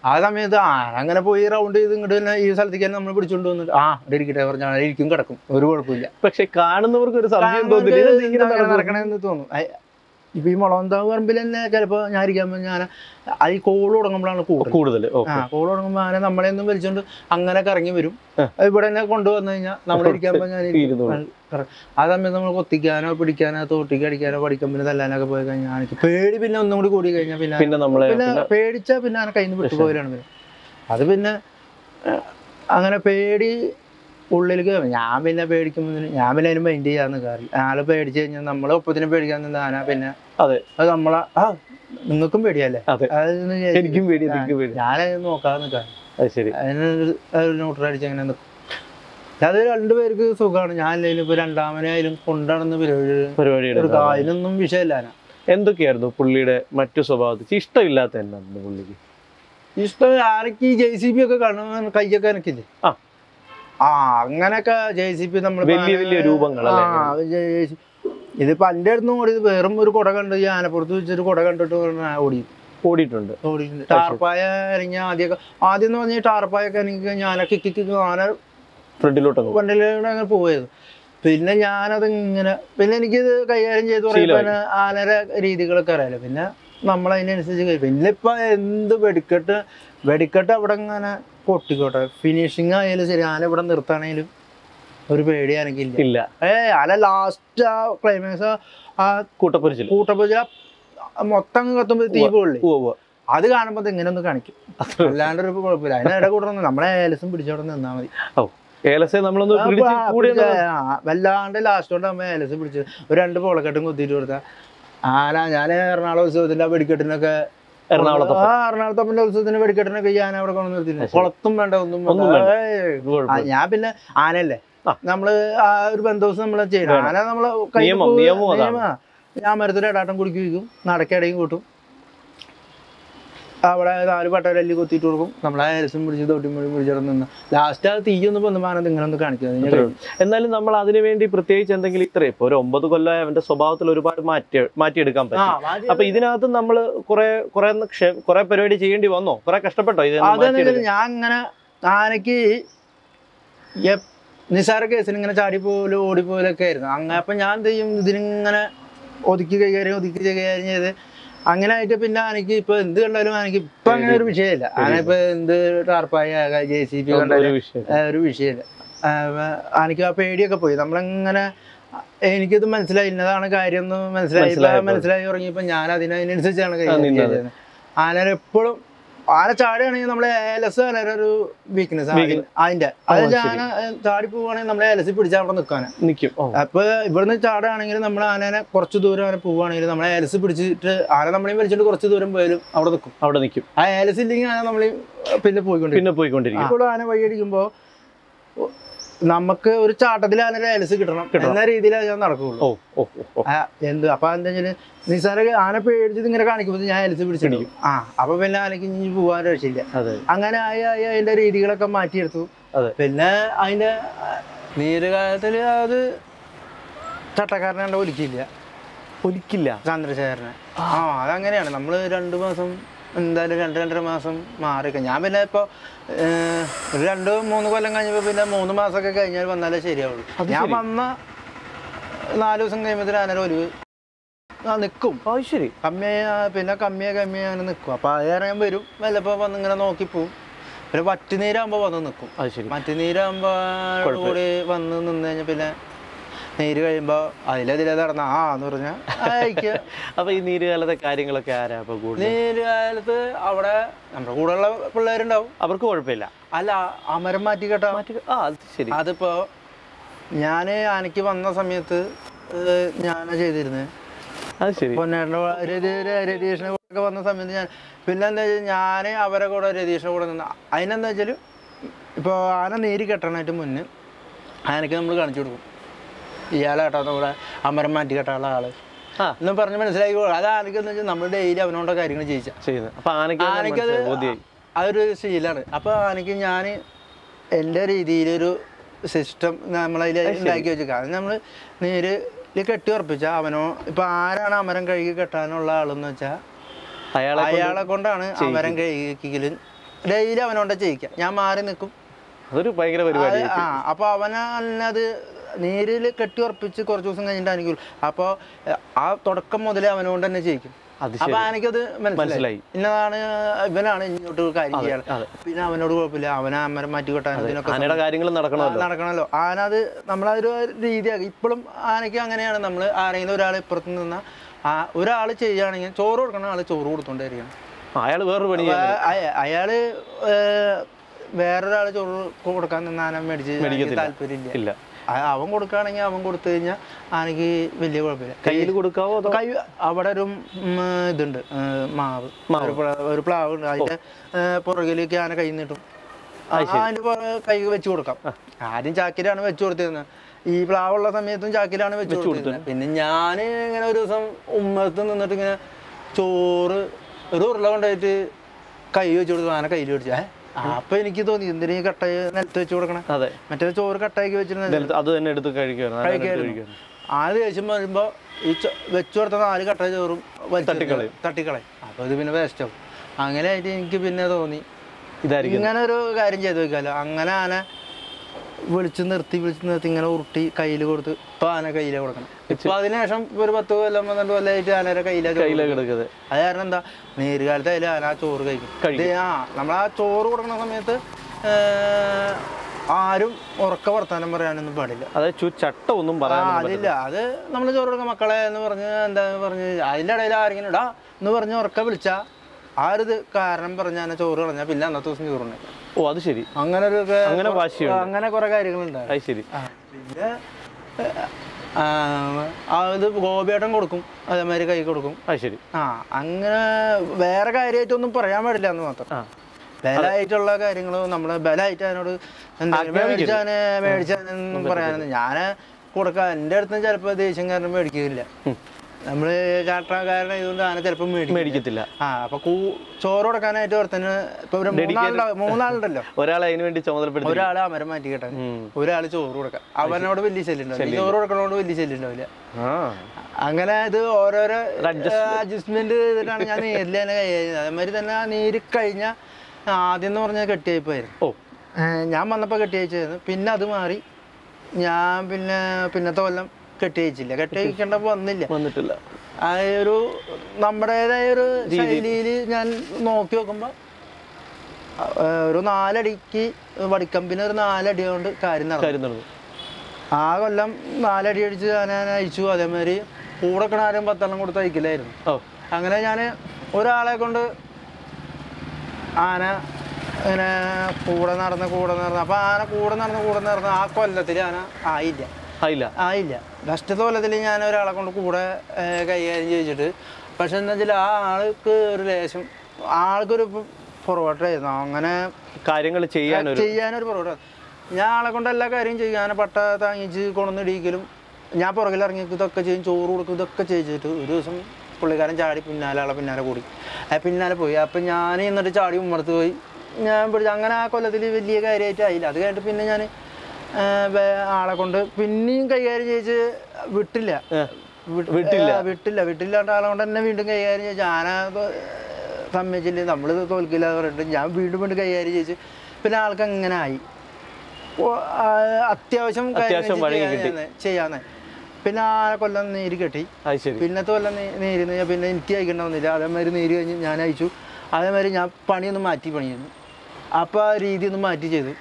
ആ സമയത്ത് ആന അങ്ങനെ പോയി റൗണ്ട് ചെയ്ത് ഇങ്ങോട്ട് തന്നെ ഈ സ്ഥലത്തേക്ക് തന്നെ നമ്മൾ പിടിച്ചോണ്ട് വന്നിട്ട് ഇവിടെ ഇരിക്കട്ടെ പറഞ്ഞാൽ ഇരിക്കും കിടക്കും, ഒരു കുഴപ്പമില്ല. പക്ഷെ കാണുന്നവർക്ക് ഒരു സംശയം തോന്നില്ല നടക്കണമെന്ന് തോന്നും. ഇപ്പൊ ഈ മുളവന്താവ് പറമ്പിൽ തന്നെ ചിലപ്പോ ഞാൻ ഇരിക്കാൻ ഞാൻ ഈ കോള് തുടങ്ങുമ്പോഴാണ് കൂടുതൽ. കോള് തുടങ്ങുമ്പോൾ ആന നമ്മളെ ഒന്നും വലിച്ചോണ്ട് അങ്ങനെ കറങ്ങി വരും. ഇവിടെ തന്നെ കൊണ്ടുവന്നു കഴിഞ്ഞാൽ നമ്മളിരിക്കുമ്പോ ഞാൻ ആ സമയത്ത് നമ്മൾ കൊത്തിക്കാനോ പിടിക്കാനോ തോട്ടിക്ക് അടിക്കാനോ പഠിക്കുമ്പോൾ തല്ലാനൊക്കെ പോയി കഴിഞ്ഞാൽ എനിക്ക് പേടി പിന്നെ ഒന്നും കൂടി കൂടി കഴിഞ്ഞാൽ പിന്നെ പേടിച്ചാൽ പിന്നെ ആന കയ്യിൽ നിന്ന് വിട്ടുപോയാലാണ് വരും. അത് പിന്നെ അങ്ങനെ പേടി ഉള്ളിലേക്ക് ഞാൻ പിന്നെ പേടിക്കുമ്പോൾ ഞാൻ പിന്നെ അതിന് മൈൻഡ് ചെയ്യാന്ന് കയറി. ആളെ പേടിച്ചു കഴിഞ്ഞാൽ നമ്മളെ ഒപ്പത്തിനെ പേടിക്കാൻ നിന്ന് ആന പിന്നെ അത് നമ്മളെ നിങ്ങൾക്കും പേടിയല്ലേ, എനിക്കും പേടി, ഞാനത് നോക്കാതെ നിൽക്കാൻ അതിന് ന്യൂട്രലടിച്ച് അങ്ങനെ നിൽക്കും. അത് രണ്ടുപേർക്ക് സുഖമാണ്. ഞാൻ അല്ലെങ്കിലും ഇപ്പൊ രണ്ടാമനെ ആയാലും കൊണ്ടാണെന്ന് പരിപാടി അതിനൊന്നും വിഷയമില്ല. ആന എന്തൊക്കെയായിരുന്നു പുള്ളിയുടെ മറ്റു സ്വഭാവത്തിൽ ഇഷ്ടമില്ലാത്ത എന്നായിരുന്നു പുള്ളിക്ക്? ഇഷ്ടം ആനക്ക് JCB ഒക്കെ കാണുന്ന കൈയൊക്കെ എനിക്കില്ലേ, അങ്ങനെയൊക്കെ JCB നമ്മൾ വലിയ വലിയ രൂപങ്ങൾ. ഇതിപ്പോ എന്റെ അടുത്തും ഓടി വെറും ഒരു കുട കണ്ട് ഈ ആനപ്പുറത്ത് വെച്ചൊരു കുട കണ്ടിട്ട് ഓടിയിട്ടുണ്ട്. ടാർപ്പായ ഇറങ്ങിയ ആദ്യം എന്ന് പറഞ്ഞാൽ ടാർപ്പായൊക്കെ എനിക്ക് ഞാനൊക്കെ ആന വണ്ടിയിലൂടെ അങ്ങനെ പോയത്. പിന്നെ ഞാനത് ഇങ്ങനെ പിന്നെ എനിക്കിത് കൈകാര്യം ചെയ്ത് പറയുമ്പോൾ ആനയുടെ രീതികളൊക്കെ അറിയാലോ. പിന്നെ നമ്മളതിനനുസരിച്ച് പിന്നെ ഇപ്പൊ എന്ത് വെടിക്കെട്ട് അവിടെ ഇങ്ങനെ പൊട്ടിക്കോട്ടെ, ഫിനിഷിങ് ആയാലും ശരി, ആന ഇവിടെ നിർത്താണേലും ഒരു പേടി എനിക്കില്ല. ആന ലാസ്റ്റ് ആ ക്ലൈമാക്സ് ആ കൂട്ടപ്പൊരിച്ചിൽ മൊത്തം കത്തുമ്പോ തീ പോളി അത് കാണുമ്പോ ഇങ്ങനെ ഒന്ന് കാണിക്കും, അല്ലാണ്ടൊരു കുഴപ്പമില്ല. അതിന് ഇട കൂടൊന്നും നമ്മളെ ഏലസും പിടിച്ചോടെ നിന്നാ മതി. വല്ലാണ്ട് ലാസ്റ്റ് കൊണ്ട് നമ്മ ഏലസ് പിടിച്ച് ഒരു 2 പോളക്കെട്ടും കുത്തിയിട്ട് കൊടുത്താ ആന. ഞാൻ എറണാകുളം ഉത്സവത്തിന്റെ വെടിക്കെട്ടിനൊക്കെ എറണാകുളത്തപ്പന്റെ ഉത്സവത്തിന്റെ വെടിക്കെട്ടിനൊക്കെ ഞാൻ അവിടെ കൊണ്ടു നിർത്തില്ല. കുളത്തും വേണ്ട ഒന്നും വേണ്ട. ഞാൻ പിന്നെ ആനല്ലേ നമ്മള് ആ ഒരു ബന്ധോസം നമ്മള് ചെയ്യണം. ആന നമ്മള് ഞാൻ മരത്തിന്റെ ഇടാട്ടം കുടിക്ക് വയ്ക്കും, നടക്കടയും കൂട്ടും, അവിടെ 4 പട്ടരല്ലി കൊത്തിയിട്ട് കൊടുക്കും. നമ്മളെ ഏലസും പിടിച്ച് തൊട്ടിമുഴി പിടിച്ചിടന്ന് നിന്ന് ലാസ്റ്റ് ആ തീയൊന്ന് പൊന്നുമാനത് ഇങ്ങനെ ഒന്ന് കാണിക്കുന്നത്. എന്നാലും നമ്മൾ അതിനു വേണ്ടി പ്രത്യേകിച്ച് എന്തെങ്കിലും ഇപ്പൊ ഒരു 9 കൊല്ലം അവന്റെ സ്വഭാവത്തിൽ ഒരുപാട് മാറ്റിയെടുക്കാൻ പറ്റും. അപ്പൊ ഇതിനകത്ത് നമ്മള് കുറെ പരിപാടി ചെയ്യേണ്ടി വന്നോ? കുറെ കഷ്ടപ്പെട്ടോ? ഞാൻ ഇങ്ങനെ ആനക്ക് നിസാര കേസിന് ഇങ്ങനെ ചാടിപ്പോലും ഓടിപ്പോലൊക്കെ ആയിരുന്നു. അങ്ങനെ അപ്പൊ ഞാൻ എന്ത് ചെയ്യും, ഇതിനിങ്ങനെ ഒതുക്കി കൈകാര്യം ചെയ്ത് അങ്ങനെ ആയിട്ട് പിന്നെ എനിക്ക് ഇപ്പൊ എന്ത് കണ്ടാലും എനിക്ക് ഇപ്പൊ അങ്ങനെ ഒരു വിഷയമില്ല. ആന ഇപ്പൊ എന്ത് ടാർപ്പായ JCB കണ്ടാലും ഒരു വിഷയമില്ല. എനിക്ക് ആ പേടിയൊക്കെ പോയി. നമ്മളെങ്ങനെ എനിക്കിത് മനസ്സിലായി, ഇന്നതാണ് കാര്യം എന്ന് മനസ്സിലായി തുടങ്ങിയപ്പോ ഞാൻ അതിനനുസരിച്ചാണ് കൈകാര്യം ചെയ്തത്. ആന എപ്പോഴും ആന ചാടുകയാണെങ്കിൽ നമ്മളെ ഏലസ് ഒരു വീക്ക്നെസ് അതിന്റെ ആന ചാടി പോവുകയാണെങ്കിൽ നമ്മളെ ഏലസ് പിടിച്ചാൽ അവിടെ നിൽക്കും. അപ്പൊ ഇവിടുന്ന് ചാടുകയാണെങ്കിൽ നമ്മൾ ആനനെ കുറച്ച് ദൂരം ആന പോവുകയാണെങ്കിൽ നമ്മളെ ഏലസ് പിടിച്ചിട്ട് ആന നമ്മളെയും വലിച്ചിട്ട് കുറച്ച് ദൂരം പോയാലും അവിടെ നിൽക്കും. ആ ഏലസ് ഇല്ലെങ്കിൽ ആന നമ്മൾ പിന്നെ പോയിക്കൊണ്ടിരിക്കും. ഇപ്പോൾ ആന വഴിയടിക്കുമ്പോ നമുക്ക് ഒരു ചാട്ടത്തിൽ ആനയുടെ ഏലസ് കിട്ടണം എന്ന രീതിയിലാണ് ഞാൻ നടക്കുള്ളൂ. അപ്പൊ എന്താ വെച്ചാല് നിസാര ആന പേടിച്ചത് ഇങ്ങനെ കാണിക്കുമ്പോൾ ഞാൻ ഏലസ് പിടിച്ചിടിക്കും. അപ്പൊ പിന്നെ ആനക്ക് ഇനി പോകാൻ രക്ഷയില്ല. അങ്ങനെ അതിന്റെ രീതികളൊക്കെ മാറ്റിയെടുത്തു. പിന്നെ അതിന്റെ നീരുകാലത്തില് അത് ചട്ടക്കാരനെ കണ്ട ഒലിക്കില്ല ചന്ദ്രശേഖരനെ. അതങ്ങനെയാണ്. നമ്മള് 2 മാസം എന്തായാലും 2-2.5 മാസം മാറിക്ക. ഞാൻ പിന്നെ ഇപ്പൊ ഒരു 2-3 കൊല്ലം കഴിഞ്ഞപ്പോ പിന്നെ 3 മാസമൊക്കെ കഴിഞ്ഞാൽ വന്നാലേ ശരിയാവുള്ളൂ. ഞാൻ വന്ന 4 ദിവസം കഴിയുമ്പോ ആന ഒലിവ് നിൽക്കും. ശരി, പിന്നെ കമ്മിയായി നിൽക്കും. അപ്പൊ അത് അറിയാൻ വരും, വല്ലപ്പോ വന്ന് ഇങ്ങനെ നോക്കിപ്പോവും. പിന്നെ വറ്റുനീരാകുമ്പോ വന്ന് നിൽക്കും. വറ്റുനീരാകുമ്പോ കൂടി വന്ന് നിന്ന് കഴിഞ്ഞാൽ പിന്നെ നീര് കഴിയുമ്പോ അതിലെതിരെ നടന്ന എന്ന് പറഞ്ഞാൽ അയക്കുക. അപ്പൊ ഈ നീരുകാലത്തെ കാര്യങ്ങളൊക്കെ ആരാ? നീരുകാലത്ത് അവിടെ നമ്മുടെ കൂടെയുള്ള പിള്ളേരുണ്ടാവും, അവർക്ക് കുഴപ്പമില്ല. അല്ല, അമരം മാറ്റി കേട്ടോ. ശരി. അതിപ്പോ ഞാന് ആനയ്ക്ക് വന്ന സമയത്ത് ഞാനാ ചെയ്തിരുന്നത്. പൊന്നേട്ടൻ്റെ രതീഷിനൊക്കെ വന്ന സമയത്ത് ഞാൻ പിന്നെ എന്താ വെച്ചാൽ ഞാൻ അവരെ കൂടെ രതീഷിനെ കൂടെ നിന്ന് അതിനെന്താ വെച്ചാൽ ഇപ്പോൾ ആന നീര് കെട്ടണായിട്ട് മുന്നേ ആനയ്ക്ക് നമ്മൾ കാണിച്ചു കൊടുക്കും. ഇയാളാട്ടോ നമ്മുടെ അമരം മാറ്റി കെട്ടാനുള്ള ആള് എന്നും പറഞ്ഞ് മനസ്സിലാക്കി. അത് ആനയ്ക്കെന്ന് വെച്ചാൽ നമ്മൾ ഡെയിലി അവനോടെ കാര്യങ്ങൾ ആനയ്ക്കത് അതൊരു ശീലമാണ്. അപ്പോൾ ആനയ്ക്ക് ഞാൻ എൻ്റെ രീതിയിലൊരു സിസ്റ്റം നമ്മളതിൽ ഉണ്ടാക്കി വെച്ചേക്കാം. അത് നമ്മൾ നീര് കെട്ടി ഉറപ്പിച്ച അവനോ ഇപ്പൊ ആരാണ് അമരം കഴുകി കെട്ടാനുള്ള ആളെന്ന് വെച്ചാൽ അയാളെ കൊണ്ടാണ് അമരം കഴുകിക്കലും ഡെയിലി അവനോണ്ട ചെയ്യിക്കാം. ഞാൻ മാറി നിൽക്കും. അതൊരു ഭയങ്കര പരിപാടി. അപ്പോൾ അവനത് നീരിൽ കെട്ടി ഉറപ്പിച്ച് കുറച്ച് ദിവസം കഴിഞ്ഞിട്ട് ആണെങ്കിൽ അപ്പോൾ ആ തുടക്കം മുതലേ അവനോണ്ട് തന്നെ ചെയ്യിക്കും. അപ്പൊ എനിക്കത് മനസ്സിലായി, ഇന്നതാണ് ഇവനാണ് ഇങ്ങോട്ട് കാര്യം ചെയ്യാറ്. പിന്നെ അവനോട് കുഴപ്പമില്ല, അവനെ അമ്മരം മാറ്റി കൊട്ടാനും ഇതിനൊക്കെ കാര്യങ്ങളും നടക്കണമല്ലോ. ആന അത് നമ്മളതൊരു രീതിയാക്കി. ഇപ്പോഴും ആനയ്ക്ക് അങ്ങനെയാണ്. നമ്മൾ ആരെങ്കിലും ഒരാൾ ഇപ്പുറത്ത് നിന്ന ഒരാൾ ചെയ്യുകയാണെങ്കിൽ ചോറ് കൊടുക്കണ ആള് ചോറ് കൊടുത്തോണ്ടിരിക്കണം. അയാള് വേറൊരു പണി, അയാള് വേറൊരാള് ചോറ് കൊടുക്കാൻ നിന്ന് ആന മേടിച്ച് താല്പര്യമില്ല. അവൻ കൊടുക്കുകയാണെങ്കിൽ അവൻ കൊടുത്തു കഴിഞ്ഞാൽ ആനയ്ക്ക് വലിയ കുഴപ്പമില്ല. കയ്യിൽ കൊടുക്കാവോ? കൈ അവിടെ ഒരു ഇതുണ്ട്, മാവ്, ഒരു പ്ലാവ് ഉണ്ട്. അതിന്റെ പുറകിലേക്ക് ആന കൈ നീട്ടും. അതിന്റെ കൈ വെച്ച് കൊടുക്കാം. ആദ്യം ചാക്കിലാണ് വെച്ചു കൊടുത്തിരുന്നത്. ഈ പ്ലാവുള്ള സമയത്തും ചാക്കിലാണ് വെച്ച് കൊടുത്തിരുന്നത്. പിന്നെ ഞാൻ ഇങ്ങനെ ഒരു ദിവസം ഉമ്മത്ത് നിന്നിട്ട് ഇങ്ങനെ ചോറ് ഒരു ഉരുള കൊണ്ടായിട്ട് കൈ വെച്ച് കൊടുത്തു. ആന കയ്യിൽ പിടിച്ചു. അപ്പൊ എനിക്ക് തോന്നി എന്തിനീ കട്ടായി നിലത്ത് വെച്ച് കൊടുക്കണം. മറ്റേ ചോറ് കട്ടാക്കി വെച്ചിരുന്നത് അത് തന്നെ എടുത്ത് കഴിക്കായിരുന്നു. ആദ്യ ദേഷ്യം വരുമ്പോ ഈ വെച്ചു കൊടുത്ത 4 കട്ട ചോറും തട്ടിക്കളയും. അപ്പൊ ഇത് പിന്നെ വേസ്റ്റ് ആവും. അങ്ങനെ ആയിട്ട് എനിക്ക് പിന്നെ തോന്നി ഇങ്ങനെ ഒരു കാര്യം ചെയ്ത് വെക്കാലോ. അങ്ങനെ ആന വിളിച്ച് നിർത്തി ഇങ്ങനെ ഉരുട്ടി കയ്യിൽ കൊടുത്ത് ഇപ്പൊ ആന കയ്യിലെ കൊടുക്കണം. ഇപ്പൊ അതിനുശേഷം ഒരു 10 കൊല്ലം 12 കൊല്ലമായിട്ട് ആനയുടെ കയ്യിലേക്ക് കൊടുക്കുന്നത്. അത് കാരണം എന്താ, നീരുകാലത്ത് അതിൽ ആന ആ ചോറ് കഴിക്കും. നമ്മൾ ആ ചോറ് കൊടുക്കുന്ന സമയത്ത് ആരും ഉറക്ക വർത്താനം പറയാനൊന്നും പാടില്ല. അതായത് ചട്ടം ഒന്നും അതില്ല. അത് നമ്മൾ ചോറ് കൊടുക്കാം മക്കളെ എന്ന് പറഞ്ഞ് എന്താ പറഞ്ഞ് അതിൻ്റെ ഇടയിൽ ആരെങ്കിലും ഇടാ എന്ന് പറഞ്ഞ് ഉറക്ക വിളിച്ചാ ആ ഒരു കാരണം പറഞ്ഞാൽ ചോറ് കളഞ്ഞാൽ പിന്നെ അന്നത്തെ ദിവസം ചോറുണ്ട്. ഓ അത് ശരി. അങ്ങനെ കുറെ കാര്യങ്ങളുണ്ട്. പിന്നെ അത് ഗോപിയേട്ടൻ കൊടുക്കും, അതേമാതിരി കൈ കൊടുക്കും. ശരി. അങ്ങനെ വേറെ കാര്യമായിട്ടൊന്നും പറയാൻ പാടില്ല എന്ന് മാത്രം. ബലായിട്ടുള്ള കാര്യങ്ങളോ നമ്മള് ബലായിട്ട് അതിനോട് മേടിച്ചാനെന്നും പറയാനൊന്നും ഞാൻ കൊടുക്കാം. എൻ്റെ അടുത്ത് ചിലപ്പോൾ ദേഷ്യം കാരണം മേടിക്കില്ല. നമ്മള് ചാട്ടക്കാരനെ ഇതുകൊണ്ട് ആന ചിലപ്പോൾ മേടിക്കത്തില്ല. അപ്പൊ ചോറ് കൊടുക്കാനായിട്ട് ഒരുത്തന് ഇപ്പൊ മൂന്നാളുണ്ടല്ലോ. ഒരാൾ അതിന് വേണ്ടി ചുമതലപ്പെടുത്തി, ഒരാള് അമരം മാറ്റി കേട്ടാ, ഒരാള് ചോറ് കൊടുക്കാം. അവനോട് വലിയ ശല്യം ഉണ്ടാവില്ല, ചോറ് കൊടുക്കണോട് വലിയ ശല്യം ഉണ്ടാവില്ല. അങ്ങനെ ഇത് ഓരോരോ അഡ്ജസ്റ്റ്മെന്റ് ചെയ്തിട്ടാണ് ഞാൻ നീരിൽ തന്നെ കൈകാര്യം. അതേമാതിരി തന്നെ ആ നീര് കഴിഞ്ഞ ആദ്യം എന്ന് പറഞ്ഞാൽ കെട്ടിയയപ്പായിരുന്നു. ഞാൻ വന്നപ്പോൾ കെട്ടിയയച്ചായിരുന്നു. പിന്നെ അത് മാറി ഞാൻ പിന്നത്തെ കൊല്ലം കെട്ടിയച്ചില്ല. കെട്ടിയക്കേണ്ട വന്നിട്ടില്ല. ആ ഒരു നമ്മുടേതായ ഒരു ശൈലിയിൽ ഞാൻ നോക്കി നോക്കുമ്പോൾ ഒരു 4 അടിക്ക് വടിക്കമ്പിന് ഒരു 4 അടി കൊണ്ട് കാര്യം നടന്നു. ആ കൊല്ലം 4 അടി അടിച്ച് ഞാൻ അയച്ചു. അതേമാതിരി കൂടെ ആരും 10 എണ്ണം കൊടുത്ത് അയക്കില്ലായിരുന്നു. അങ്ങനെ ഞാൻ ഒരാളെ കൊണ്ട് ആന ഇങ്ങനെ കൂടെ നടന്ന് അപ്പൊ ആന കൂടെ നടന്ന് ആ കൊല്ലത്തിൽ ആന ആയില്ല. ഫസ്റ്റത്തെ കൊല്ലത്തിൽ ഞാൻ ഒരാളെ കൊണ്ട് കൂടെ കൈകാര്യം ചെയ്യിച്ചിട്ട്, പക്ഷെ എന്താ വെച്ചാൽ ആ ആൾക്ക് ഒരു ലേശം ആൾക്കൊരു പുറകോട്ടായിരുന്നു. അങ്ങനെ കാര്യങ്ങൾ ചെയ്യാനൊരു പുറകോട്ട്. ഞാൻ ആളെ കൊണ്ട് എല്ലാ കാര്യം ചെയ്യാൻ പട്ട താങ്ങിച്ച് കൊണ്ടുവന്നിടിക്കലും ഞാൻ പുറകിലിറങ്ങി ഇതൊക്കെ ചെയ്യും, ചോറ് കൊടുക്കും, ഇതൊക്കെ ചെയ്യിച്ചിട്ട് ഒരു ദിവസം പുള്ളിക്കാരൻ ചാടി പിന്നാലെ കൂടി പിന്നാലെ പോയി. അപ്പം ഞാൻ എന്നിട്ട് ചാടി ഉമ്മർത്ത് പോയി ഞാൻ പിടിച്ചു. അങ്ങനെ ആ കൊല്ലത്തിൽ വലിയ കാര്യമായിട്ട് ആയില്ല. അത് കഴിഞ്ഞിട്ട് പിന്നെ ഞാൻ ആളെ കൊണ്ട് പിന്നെയും കൈകാര്യം ചെയ്യിച്ച് വിട്ടില്ലാണ്ട് ആളെ കൊണ്ട് തന്നെ വീണ്ടും കൈകാര്യം ചെയ്യിച്ച് ആന സമ്മതിച്ചില്ല, നമ്മൾ തോൽക്കില്ല എന്ന് പറഞ്ഞിട്ട് ഞാൻ വീണ്ടും കൈകാര്യം ചെയ്യിച്ച് പിന്നെ ആൾക്ക് അങ്ങനെ ആയി. അത്യാവശ്യം ചെയ്യാന്ന്. പിന്നെ ആന കൊല്ലം നീര് കെട്ടി. പിന്നത്തെ കൊല്ലം നീര് പിന്നെ എനിക്ക് അയക്കേണ്ട വന്നില്ല. അതേമാതിരി നീര് കഴിഞ്ഞ് ഞാൻ അയച്ചു. അതേമാതിരി ഞാൻ പണിയൊന്നും മാറ്റി പണിയുന്നു. അപ്പോൾ ആ രീതി ഒന്ന് മാറ്റി ചെയ്തു.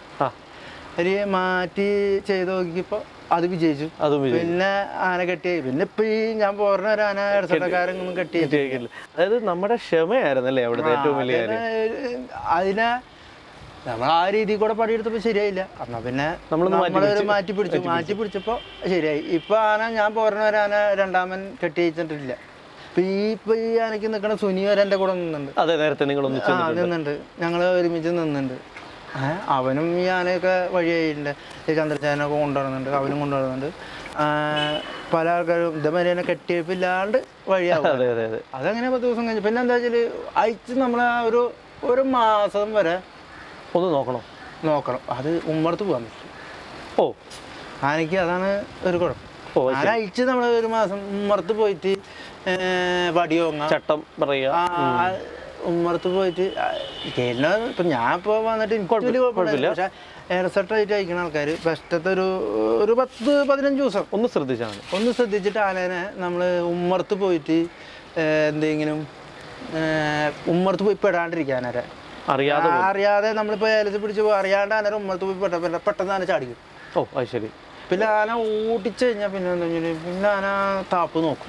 മാറ്റി ചെയ്ത് നോക്കിയപ്പോൾ അത് വിജയിച്ചു. പിന്നെ ആന കെട്ടിയായി. പിന്നെ ഇപ്പൊ ഈ ഞാൻ പോരണ ഒരു ആന ഇടത്തക്കാരൊന്നും കെട്ടി. അതായത് നമ്മുടെ ക്ഷമയായിരുന്നല്ലേ അവിടുത്തെ ഏറ്റവും വലിയ അതിനെ നമ്മൾ ആ രീതിയിൽ കൂടെ പണിയെടുത്തപ്പോൾ ശരിയായില്ല. എന്നാ പിന്നെ നമ്മളൊരു മാറ്റി പിടിച്ചപ്പോൾ ശരിയായി. ഇപ്പൊ ആന ഞാൻ പോരണ ഒരു ആന രണ്ടാമൻ കെട്ടി അയച്ചിട്ടില്ല. ഇപ്പൊ ഈ ആനയ്ക്ക് നിൽക്കണ സുനി വരെ എൻ്റെ കൂടെ നിന്നുണ്ട്. നിന്നുണ്ട്, ഞങ്ങൾ ഒരുമിച്ച് നിന്നുണ്ട്. അവനും ഈ ആനയൊക്കെ വഴിയായിട്ടുണ്ട്. ചന്ദ്രചാനൊക്കെ കൊണ്ടുവരുന്നുണ്ട്, അവനും കൊണ്ടുവരുന്നുണ്ട്. പല ആൾക്കാരും ഇതേമാതിരി തന്നെ കെട്ടിയപ്പില്ലാണ്ട് വഴിയാവും. അതങ്ങനെ 10 ദിവസം കഴിഞ്ഞു. പിന്നെ എന്താ വെച്ചാൽ അയച്ച് നമ്മൾ ഒരു മാസം വരെ ഒന്ന് നോക്കണം. അത് ഉമ്മർത്ത് പോകാൻ പറ്റും. ആനയ്ക്ക് അതാണ് ഒരു കുഴപ്പം. ആന അയച്ച് നമ്മൾ ഒരു മാസം ഉമ്മർത്ത് പോയിട്ട് വടിയോങ്ങ ചട്ടം പറയുക ഉമ്മറത്ത് പോയിട്ട് പിന്നെ ഇപ്പം ഞാൻ ഇപ്പോൾ വന്നിട്ട് എനിക്ക് വലിയ കുഴപ്പമില്ല. പക്ഷേ എയർസെറ്റായിട്ട് അയക്കുന്ന ആൾക്കാർ ഫസ്റ്റത്തെ ഒരു 10-15 ദിവസം ഒന്ന് ശ്രദ്ധിച്ചിട്ട് ആനേനെ നമ്മൾ ഉമ്മറത്ത് പോയിട്ട് എന്തെങ്കിലും ഉമ്മറത്ത് പോയി പെടാണ്ടിരിക്കാനേരെ അറിയാതെ നമ്മളിപ്പോൾ ഏലത്തിൽ പിടിച്ച് അറിയാണ്ട് ആനേരെ ഉമ്മറത്ത് പോയി പെട്ടെന്ന് ആന ചാടിക്കും. ഓ അത് ശരി. പിന്നെ ആന ഓടിച്ചു കഴിഞ്ഞാൽ പിന്നെ എന്താ വെച്ചാൽ പിന്നെ ആന താപ്പ് നോക്കും.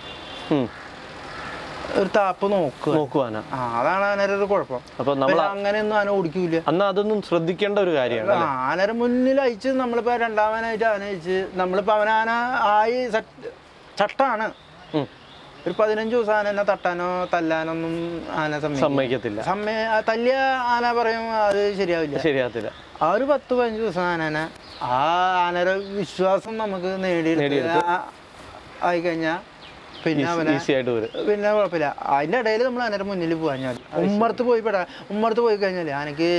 ഒരു താപ്പ് നോക്കുവാന. അതാണ് ആനയുടെ ഒരു കുഴപ്പം. അപ്പൊ നമ്മൾ അങ്ങനെയൊന്നും ആന ഓടിക്കൂല. അതൊന്നും ശ്രദ്ധിക്കേണ്ട ഒരു കാര്യമാണ്. ആനയുടെ മുന്നിൽ അയച്ച് നമ്മളിപ്പോ രണ്ടാമനായിട്ട് ആന അയച്ച് നമ്മളിപ്പോ അവനാന ആയി ചട്ടാണ്. ഒരു 15 ദിവസം ആന എന്നെ തട്ടാനോ തല്ലാനൊന്നും ആന സമ്മതിക്കത്തില്ല. തല്ലിയ ആന പറയും അത് ശരിയാവില്ല. ആ ഒരു 10-15 ദിവസം ആനനെ ആ ആനയുടെ വിശ്വാസം നമുക്ക് നേടിയെടുത്ത് ആയിക്കഴിഞ്ഞാൽ പിന്നെ കുഴപ്പമില്ല. അതിന്റെ ഇടയിൽ നമ്മൾ ആനയുടെ മുന്നിൽ പോകാൻ ഉമ്മറത്ത് പോയി കഴിഞ്ഞാൽ ആനക്ക്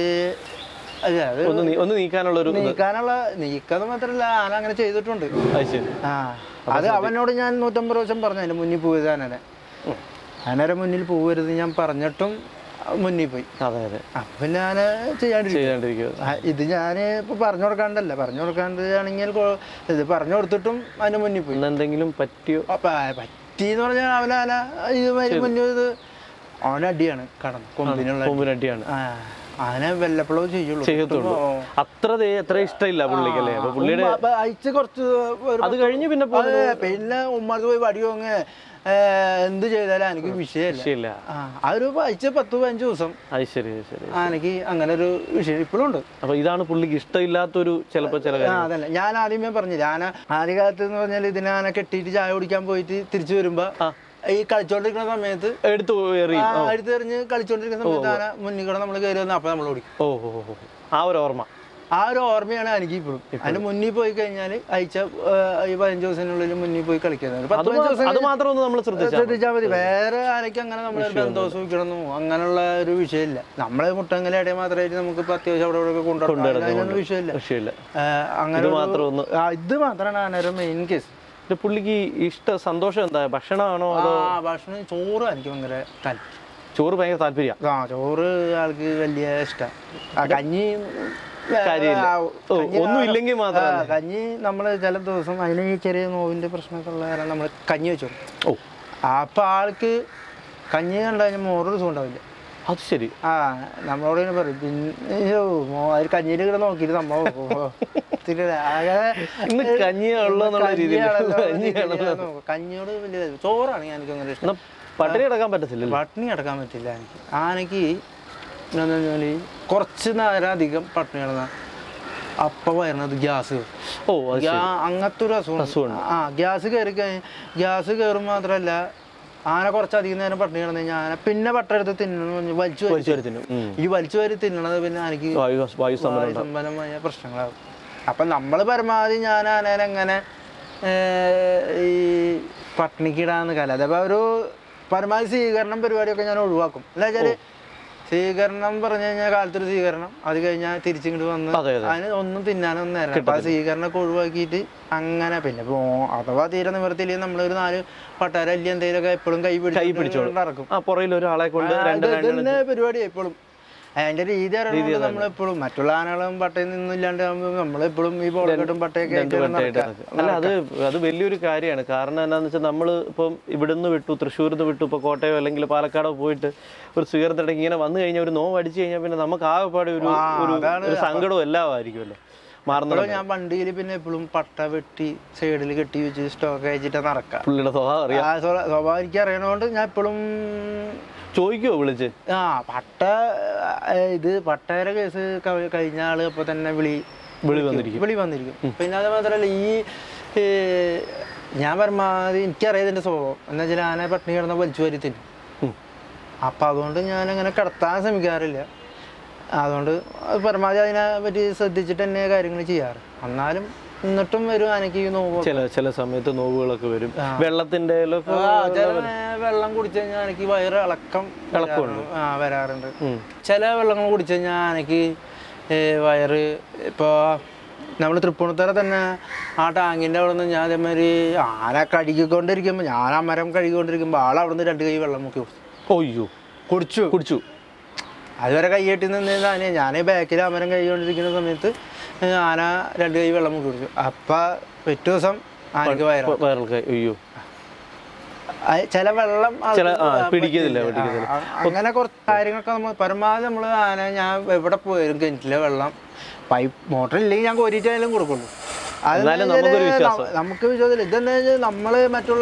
നീക്കാന്ന് മാത്രല്ല ആന അങ്ങനെ ചെയ്തിട്ടുണ്ട്. അത് അവനോട് ഞാൻ 150 പ്രാവശ്യം പറഞ്ഞു അതിന്റെ മുന്നിൽ പോയത് ആനയുടെ മുന്നിൽ പോകരുത് ഞാൻ പറഞ്ഞിട്ടും മുന്നിൽ പോയി. പിന്നെ ഞാൻ ചെയ്യാണ്ടിരിക്കും. ഇത് ഞാൻ ഇപ്പൊ പറഞ്ഞു കൊടുക്കാണ്ടാണെങ്കിൽ ഇത് പറഞ്ഞു കൊടുത്തിട്ടും അതിന്റെ മുന്നിൽ പോയി. എന്തെങ്കിലും പറ്റിന്ന് പറഞ്ഞാൽ അവനാന ഇത് മുന്നിൽ അവന്റെ അടിയാണ് കൊമ്പിനടിയാണ്. ആന വല്ലപ്പോഴും ചെയ്യുള്ളൂ. അത്ര ഇഷ്ടമില്ല പുള്ളിക്കല്ലേ. അയച്ച് കുറച്ച് അത് കഴിഞ്ഞ് പിന്നെ ഉമ്മറത്ത് പോയി വടി വാങ്ങ എന്ത് ചെയ്താലും എനിക്ക് വിഷയമില്ല. ആ ഒരു അയച്ച 10-15 ദിവസം ആനക്ക് അങ്ങനെ ഒരു വിഷയം ഇപ്പോഴും ഉണ്ട്. അപ്പൊ ഇതാണ് പുള്ളിക്ക് ഇഷ്ടമില്ലാത്തൊരു അതല്ല ഞാൻ ആദ്യമേ പറഞ്ഞില്ല. ആദ്യകാലത്ത് എന്ന് പറഞ്ഞാൽ ഇതിനെ ആന കെട്ടിയിട്ട് ചായ കുടിക്കാൻ പോയിട്ട് തിരിച്ചു വരുമ്പോ ഈ കളിച്ചോണ്ടിരിക്കുന്ന സമയത്ത് എടുത്തെറിഞ്ഞ് കളിച്ചോണ്ടിരിക്കുന്ന സമയത്ത് ആന മുന്നിൽ കൂടെ നമ്മൾ കയറി വന്നാൽ അപ്പൊ നമ്മൾ ഓടിക്കും. ആ ഒരു ഓർമ്മയാണ് എനിക്ക് ഇപ്പോഴും. അതിന് മുന്നിൽ പോയി കഴിഞ്ഞാൽ അയച്ച ഈ 15 ദിവസത്തിനുള്ളിൽ മുന്നിൽ പോയി കളിക്കുന്നത് 15 ദിവസം ശ്രദ്ധിച്ചാൽ മതി. വേറെ ആരൊക്കെ അങ്ങനെ നമ്മൾ ബന്ധോസം വയ്ക്കണമെന്നോ അങ്ങനെയുള്ള ഒരു വിഷയമില്ല. നമ്മളെ മുട്ടങ്ങലയുടെ മാത്രമായിട്ട് നമുക്ക് ഇപ്പൊ അത്യാവശ്യം അവിടെ കൊണ്ടുപോകണം വിഷയമില്ല. അങ്ങനെ ഇത് മാത്രമാണ് ആനൊരു മെയിൻ കേസ്. പുള്ളിക്ക് സന്തോഷം എന്താ? ഭക്ഷണമാണോ അതോ? ഭക്ഷണം ചോറ് എനിക്ക് ഭയങ്കര താല്പര്യം. ചോറ് ഭയങ്കര താല്പര്യം. ചോറ് ആൾക്ക് വലിയ ഇഷ്ടമാണ്. കഞ്ഞി ഒന്നും ഇല്ലെങ്കിൽ മാത്രം കഞ്ഞി നമ്മള് ചില ദിവസം അതിന് ഈ ചെറിയ നോവിന്റെ പ്രശ്നമൊക്കെ ഉള്ള കാരണം നമ്മള് കഞ്ഞി വെച്ചോ. അപ്പൊ ആൾക്ക് കഞ്ഞി കണ്ടു കഴിഞ്ഞാൽ മോറൊരു ദിവസം ഉണ്ടാവില്ല. അത് ശരി. നമ്മളോട് ഇങ്ങനെ പറയും പിന്നെ കഞ്ഞിയിൽ കൂടെ നോക്കിയിട്ട് സംഭവം കഞ്ഞിയോട് വലിയ ചോറാണ് എനിക്ക് അങ്ങനെ ഇഷ്ടം. പട്ടിണി കിടക്കാൻ പറ്റില്ല എനിക്ക്. ആനക്ക് കുറച്ച് നേരം അധികം പട്ടിണി കിടന്ന അപ്പം വരുന്നത് ഗ്യാസ് അങ്ങനത്തെ ഒരു അസുഖം. ഗ്യാസ് കയറും മാത്രമല്ല ആന കുറച്ചധികം നേരം പട്ടിണി കിടന്നു കഴിഞ്ഞാൽ ആന പിന്നെ പട്ടെടുത്ത് തിന്നണം വലിച്ചു വരി തിന്നണത് പിന്നെ എനിക്ക് വായുസംബന്ധമായ പ്രശ്നങ്ങളാകും. അപ്പം നമ്മൾ പരമാവധി ഞാൻ ആനേനെ എങ്ങനെ ഈ പട്ടിണിക്ക് ഇടാന്ന് കാലം അതേപോലെ ഒരു പരമാവധി സ്വീകരണം പരിപാടിയൊക്കെ ഞാൻ ഒഴിവാക്കും. എന്താ വെച്ചാൽ സ്വീകരണം പറഞ്ഞു കഴിഞ്ഞാൽ കാലത്തൊരു സ്വീകരണം അത് കഴിഞ്ഞാൽ തിരിച്ചിങ്ങോട്ട് വന്ന് അതിന് ഒന്നും തിന്നാനൊന്നും നേരം. അപ്പൊ ആ സ്വീകരണമൊക്കെ ഒഴിവാക്കിയിട്ട് അങ്ങനെ പിന്നെ അഥവാ തീരെ നിവർത്തിയില്ലെങ്കിൽ നമ്മളൊരു 4 പട്ടാര അല്ലി എന്തെങ്കിലുമൊക്കെ എപ്പോഴും കൈ പിടിച്ചു നടക്കും. പരിപാടി എപ്പോഴും അതിന്റെ രീതി അറിയാം. നമ്മളെപ്പോഴും മറ്റുള്ള ആനകളും പട്ടയിൽ നിന്നും ഇല്ലാണ്ട് നമ്മളെപ്പോഴും ഈ ബോളക്കെട്ടും പട്ടയൊക്കെ. അല്ല അത് വലിയൊരു കാര്യമാണ്. കാരണം എന്താണെന്ന് വെച്ചാൽ നമ്മൾ ഇപ്പം ഇവിടുന്ന് വിട്ടു, തൃശ്ശൂരിൽ നിന്ന് വിട്ടു, ഇപ്പോൾ കോട്ടയോ അല്ലെങ്കിൽ പാലക്കാടോ പോയിട്ട് ഒരു സ്വീകരണത്തിനിടയ്ക്ക് ഇങ്ങനെ വന്നു കഴിഞ്ഞാൽ ഒരു നോവ് അടിച്ചു കഴിഞ്ഞാൽ പിന്നെ നമുക്ക് ആകെപ്പാടെ ഒരു സങ്കടവും എല്ലാം ആയിരിക്കുമല്ലോ മാറുന്നത്. ഞാൻ വണ്ടിയിൽ പിന്നെ എപ്പോഴും പട്ട വെട്ടി സൈഡിൽ കെട്ടി വെച്ച് സ്റ്റോക്ക് അയച്ചിട്ട് നടക്കാം. പുള്ളിയുടെ സ്വഭാവം എനിക്ക് അറിയണോണ്ട് ഞാൻ എപ്പോഴും ചോദിക്കുവോ വിളിച്ച്? പട്ടയുടെ കേസ് കഴിഞ്ഞ ആള് അപ്പൊ തന്നെ വിളി വന്നിരിക്കും. പിന്നെ അത് മാത്രല്ല ഈ ഞാൻ പരമാവധി എനിക്കറിയാം ഇതിന്റെ സ്വഭാവം എന്താ വെച്ചാൽ ആന പട്ടിണി കിടന്ന വലിച്ചു വരി തിന്നും. അപ്പൊ അതുകൊണ്ട് ഞാൻ അങ്ങനെ കിടത്താൻ ശ്രമിക്കാറില്ല. അതുകൊണ്ട് പരമാവധി അതിനെ പറ്റി ശ്രദ്ധിച്ചിട്ട് തന്നെ കാര്യങ്ങൾ ചെയ്യാറ്. എന്നാലും എന്നിട്ടും വരും ആനക്ക് നോവ്. ചില സമയത്ത് നോവുകളൊക്കെ വരും. വെള്ളത്തിന്റെ വെള്ളം കുടിച്ചു കഴിഞ്ഞാൽ എനിക്ക് വയറ് ഇളക്കം വരാറുണ്ട്. ചില വെള്ളങ്ങൾ കുടിച്ചു കഴിഞ്ഞാൽ ആനക്ക് വയറ് ഇപ്പൊ നമ്മൾ തൃപ്പൂണിത്തറ തന്നെ ആ ടാങ്കിന്റെ അവിടെ നിന്ന് ഞാൻ അതേമാതിരി ആന കഴുകിക്കൊണ്ടിരിക്കുമ്പോ ഞാൻ ആ മരം കഴുകിക്കൊണ്ടിരിക്കുമ്പോ ആളവിടെ നിന്ന് 2 കൈ വെള്ളം മുക്കി കുടിച്ചു. അതുവരെ കൈ കെട്ടി നിന്നിരുന്ന ആനയെ ഞാൻ ബാക്കിൽ അമരം കൈ കൊണ്ടിരിക്കുന്ന സമയത്ത് ആന 2 കൈ വെള്ളം മുട്ടി കുടിച്ചു. അപ്പം പിറ്റേ ദിവസം ആനക്ക് അയ്യോ ചില വെള്ളം പിടിക്കുന്നില്ല. അങ്ങനെ കുറച്ച് കാര്യങ്ങളൊക്കെ നമ്മൾ പരമാവധി നമ്മൾ ആന ഞാൻ എവിടെ പോയാലും കിണറ്റിലെ വെള്ളം പൈപ്പ് മോട്ടർ ഇല്ലെങ്കിൽ ഞാൻ കോരിയിട്ടായാലും കൊടുക്കുള്ളൂ. നമുക്ക് വിശ്വാസമില്ല. ഇതെന്താ വെച്ചാൽ നമ്മൾ മറ്റുള്ള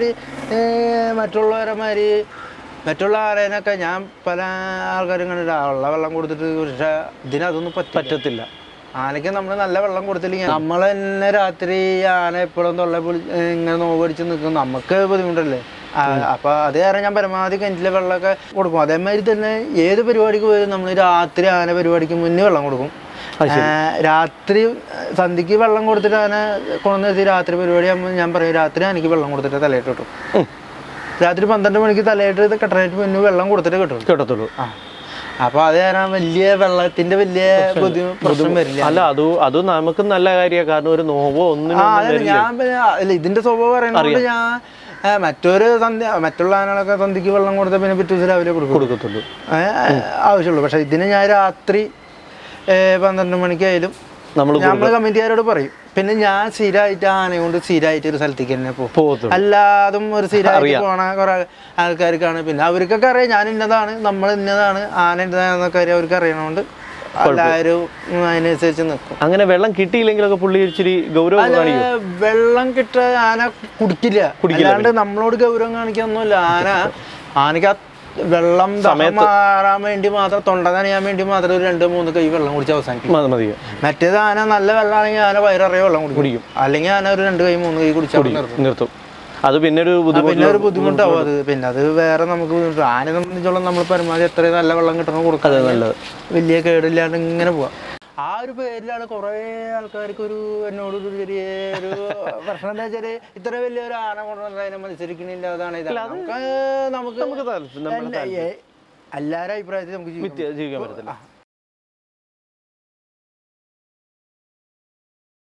ആരേനൊക്കെ ഞാൻ പല ആൾക്കാരും കണ്ടിട്ട് ഉള്ള വെള്ളം കൊടുത്തിട്ട്, പക്ഷേ ഇതിനതൊന്നും പറ്റത്തില്ല. ആനയ്ക്ക് നമ്മൾ നല്ല വെള്ളം കൊടുത്തില്ലെങ്കിൽ നമ്മൾ തന്നെ രാത്രി ആന എപ്പോഴും ഇങ്ങനെ നോവടിച്ച് നിൽക്കും, നമുക്ക് ബുദ്ധിമുട്ടല്ലേ. അപ്പോൾ അത് കാരണം ഞാൻ പരമാവധി കിണറ്റിലെ വെള്ളമൊക്കെ കൊടുക്കും. അതേമാതിരി തന്നെ ഏത് പരിപാടിക്ക് പോയാലും നമ്മൾ രാത്രി ആന പരിപാടിക്ക് മുന്നേ വെള്ളം കൊടുക്കും. രാത്രി സന്ധ്യക്ക് വെള്ളം കൊടുത്തിട്ട് ആന കൊണ്ടുവന്നെത്തി രാത്രി പരിപാടി ആകുമ്പോൾ ഞാൻ പറയും രാത്രി ആനയ്ക്ക് വെള്ളം കൊടുത്തിട്ട് തലയിട്ട് കിട്ടും. രാത്രി 12 മണിക്ക് തലയിട്ട് കെട്ടനായിട്ട് മുന്നേ വെള്ളം കൊടുത്തിട്ട് കിട്ടത്തുള്ളൂ. അപ്പൊ അത് കാരണം വലിയ വെള്ളത്തിന്റെ വലിയ പ്രശ്നം വരില്ല. അല്ല അത് നമുക്ക് നല്ല കാര്യമാണ്. കാരണം ഒരു നോവോ ഒന്നും ഞാൻ ഇതിന്റെ സ്വഭാവം പറയുന്നത് ഞാൻ മറ്റുള്ള ആനകളൊക്കെ സന്ധ്യക്ക് വെള്ളം കൊടുത്താൽ പിന്നെ പിറ്റേ ദിവസം രാവിലെ കൊടുക്കത്തുള്ളൂ ആവശ്യമുള്ളൂ. പക്ഷെ ഇതിന് ഞാൻ രാത്രി 12 മണിക്കായാലും നമ്മൾ കമ്മിറ്റിക്കാരോട് പറയും. പിന്നെ ഞാൻ സ്ഥിരമായിട്ട് ആനയെ കൊണ്ട് സ്ഥിരമായിട്ട് ഒരു സ്ഥലത്തേക്ക് തന്നെ പോകും. അല്ലാതും ഒരു സ്ഥിരമായിട്ട് പോണ കുറെ ആൾക്കാർക്കാണ്. പിന്നെ അവർക്കൊക്കെ അറിയാം ഞാൻ ഇന്നതാണ്, നമ്മൾ ഇന്നതാണ്, ആന ഇന്നതാണെന്നൊക്കെ കാര്യം അവർക്ക് അറിയണോണ്ട് എല്ലാവരും അതിനനുസരിച്ച് നിൽക്കും. അങ്ങനെ വെള്ളം കിട്ടിയില്ലെങ്കിലൊക്കെ പുള്ളി ഇച്ചിരി ഗൗരവം കാണിക്കും. വെള്ളം കിട്ടാൻ ആന കുടിക്കില്ല. അല്ലാണ്ട് നമ്മളോട് ഗൗരവം കാണിക്കാനൊന്നുമില്ല. ആനയ്ക്ക് വെള്ളം മാറാൻ വേണ്ടി മാത്രം, തൊണ്ട നനയാൻ വേണ്ടി മാത്രം ഒരു 2-3 കൈ വെള്ളം കുടിച്ച് അവസാനിക്കും. മറ്റേത് ആന നല്ല വെള്ളമാണെങ്കിൽ ആന വയറിറങ്ങിയ വെള്ളം കുടിക്കും. അല്ലെങ്കിൽ ആന ഒരു 2 കൈ 3 കൈ കുടിച്ചാൽ നിർത്തും. അത് പിന്നെ ഒരു ബുദ്ധിമുട്ടാവും. അത് പിന്നെ അത് വേറെ നമുക്ക് ബുദ്ധിമുട്ട്. ആനയെ സംബന്ധിച്ചോളം നമ്മൾ പരമാവധി എത്രയും നല്ല വെള്ളം കിട്ടണം കൊടുക്കാതെ നല്ലത്. വലിയ കേടില്ലാണ്ട് ഇങ്ങനെ പോവാം. ആ ഒരു പേരിലാണ് കുറെ ആൾക്കാർക്ക് എന്നോടൊരു ചെറിയൊരു പ്രശ്നം. എന്താ വെച്ചാല് ഇത്ര വലിയൊരു ആന കൊണ്ടുവന്നത് അതിനെ മത്സരിക്കണില്ല. അതാണ് നമുക്ക് എല്ലാവരും അഭിപ്രായത്തിൽ നമുക്ക് ജീവിക്കാൻ പറ്റില്ല.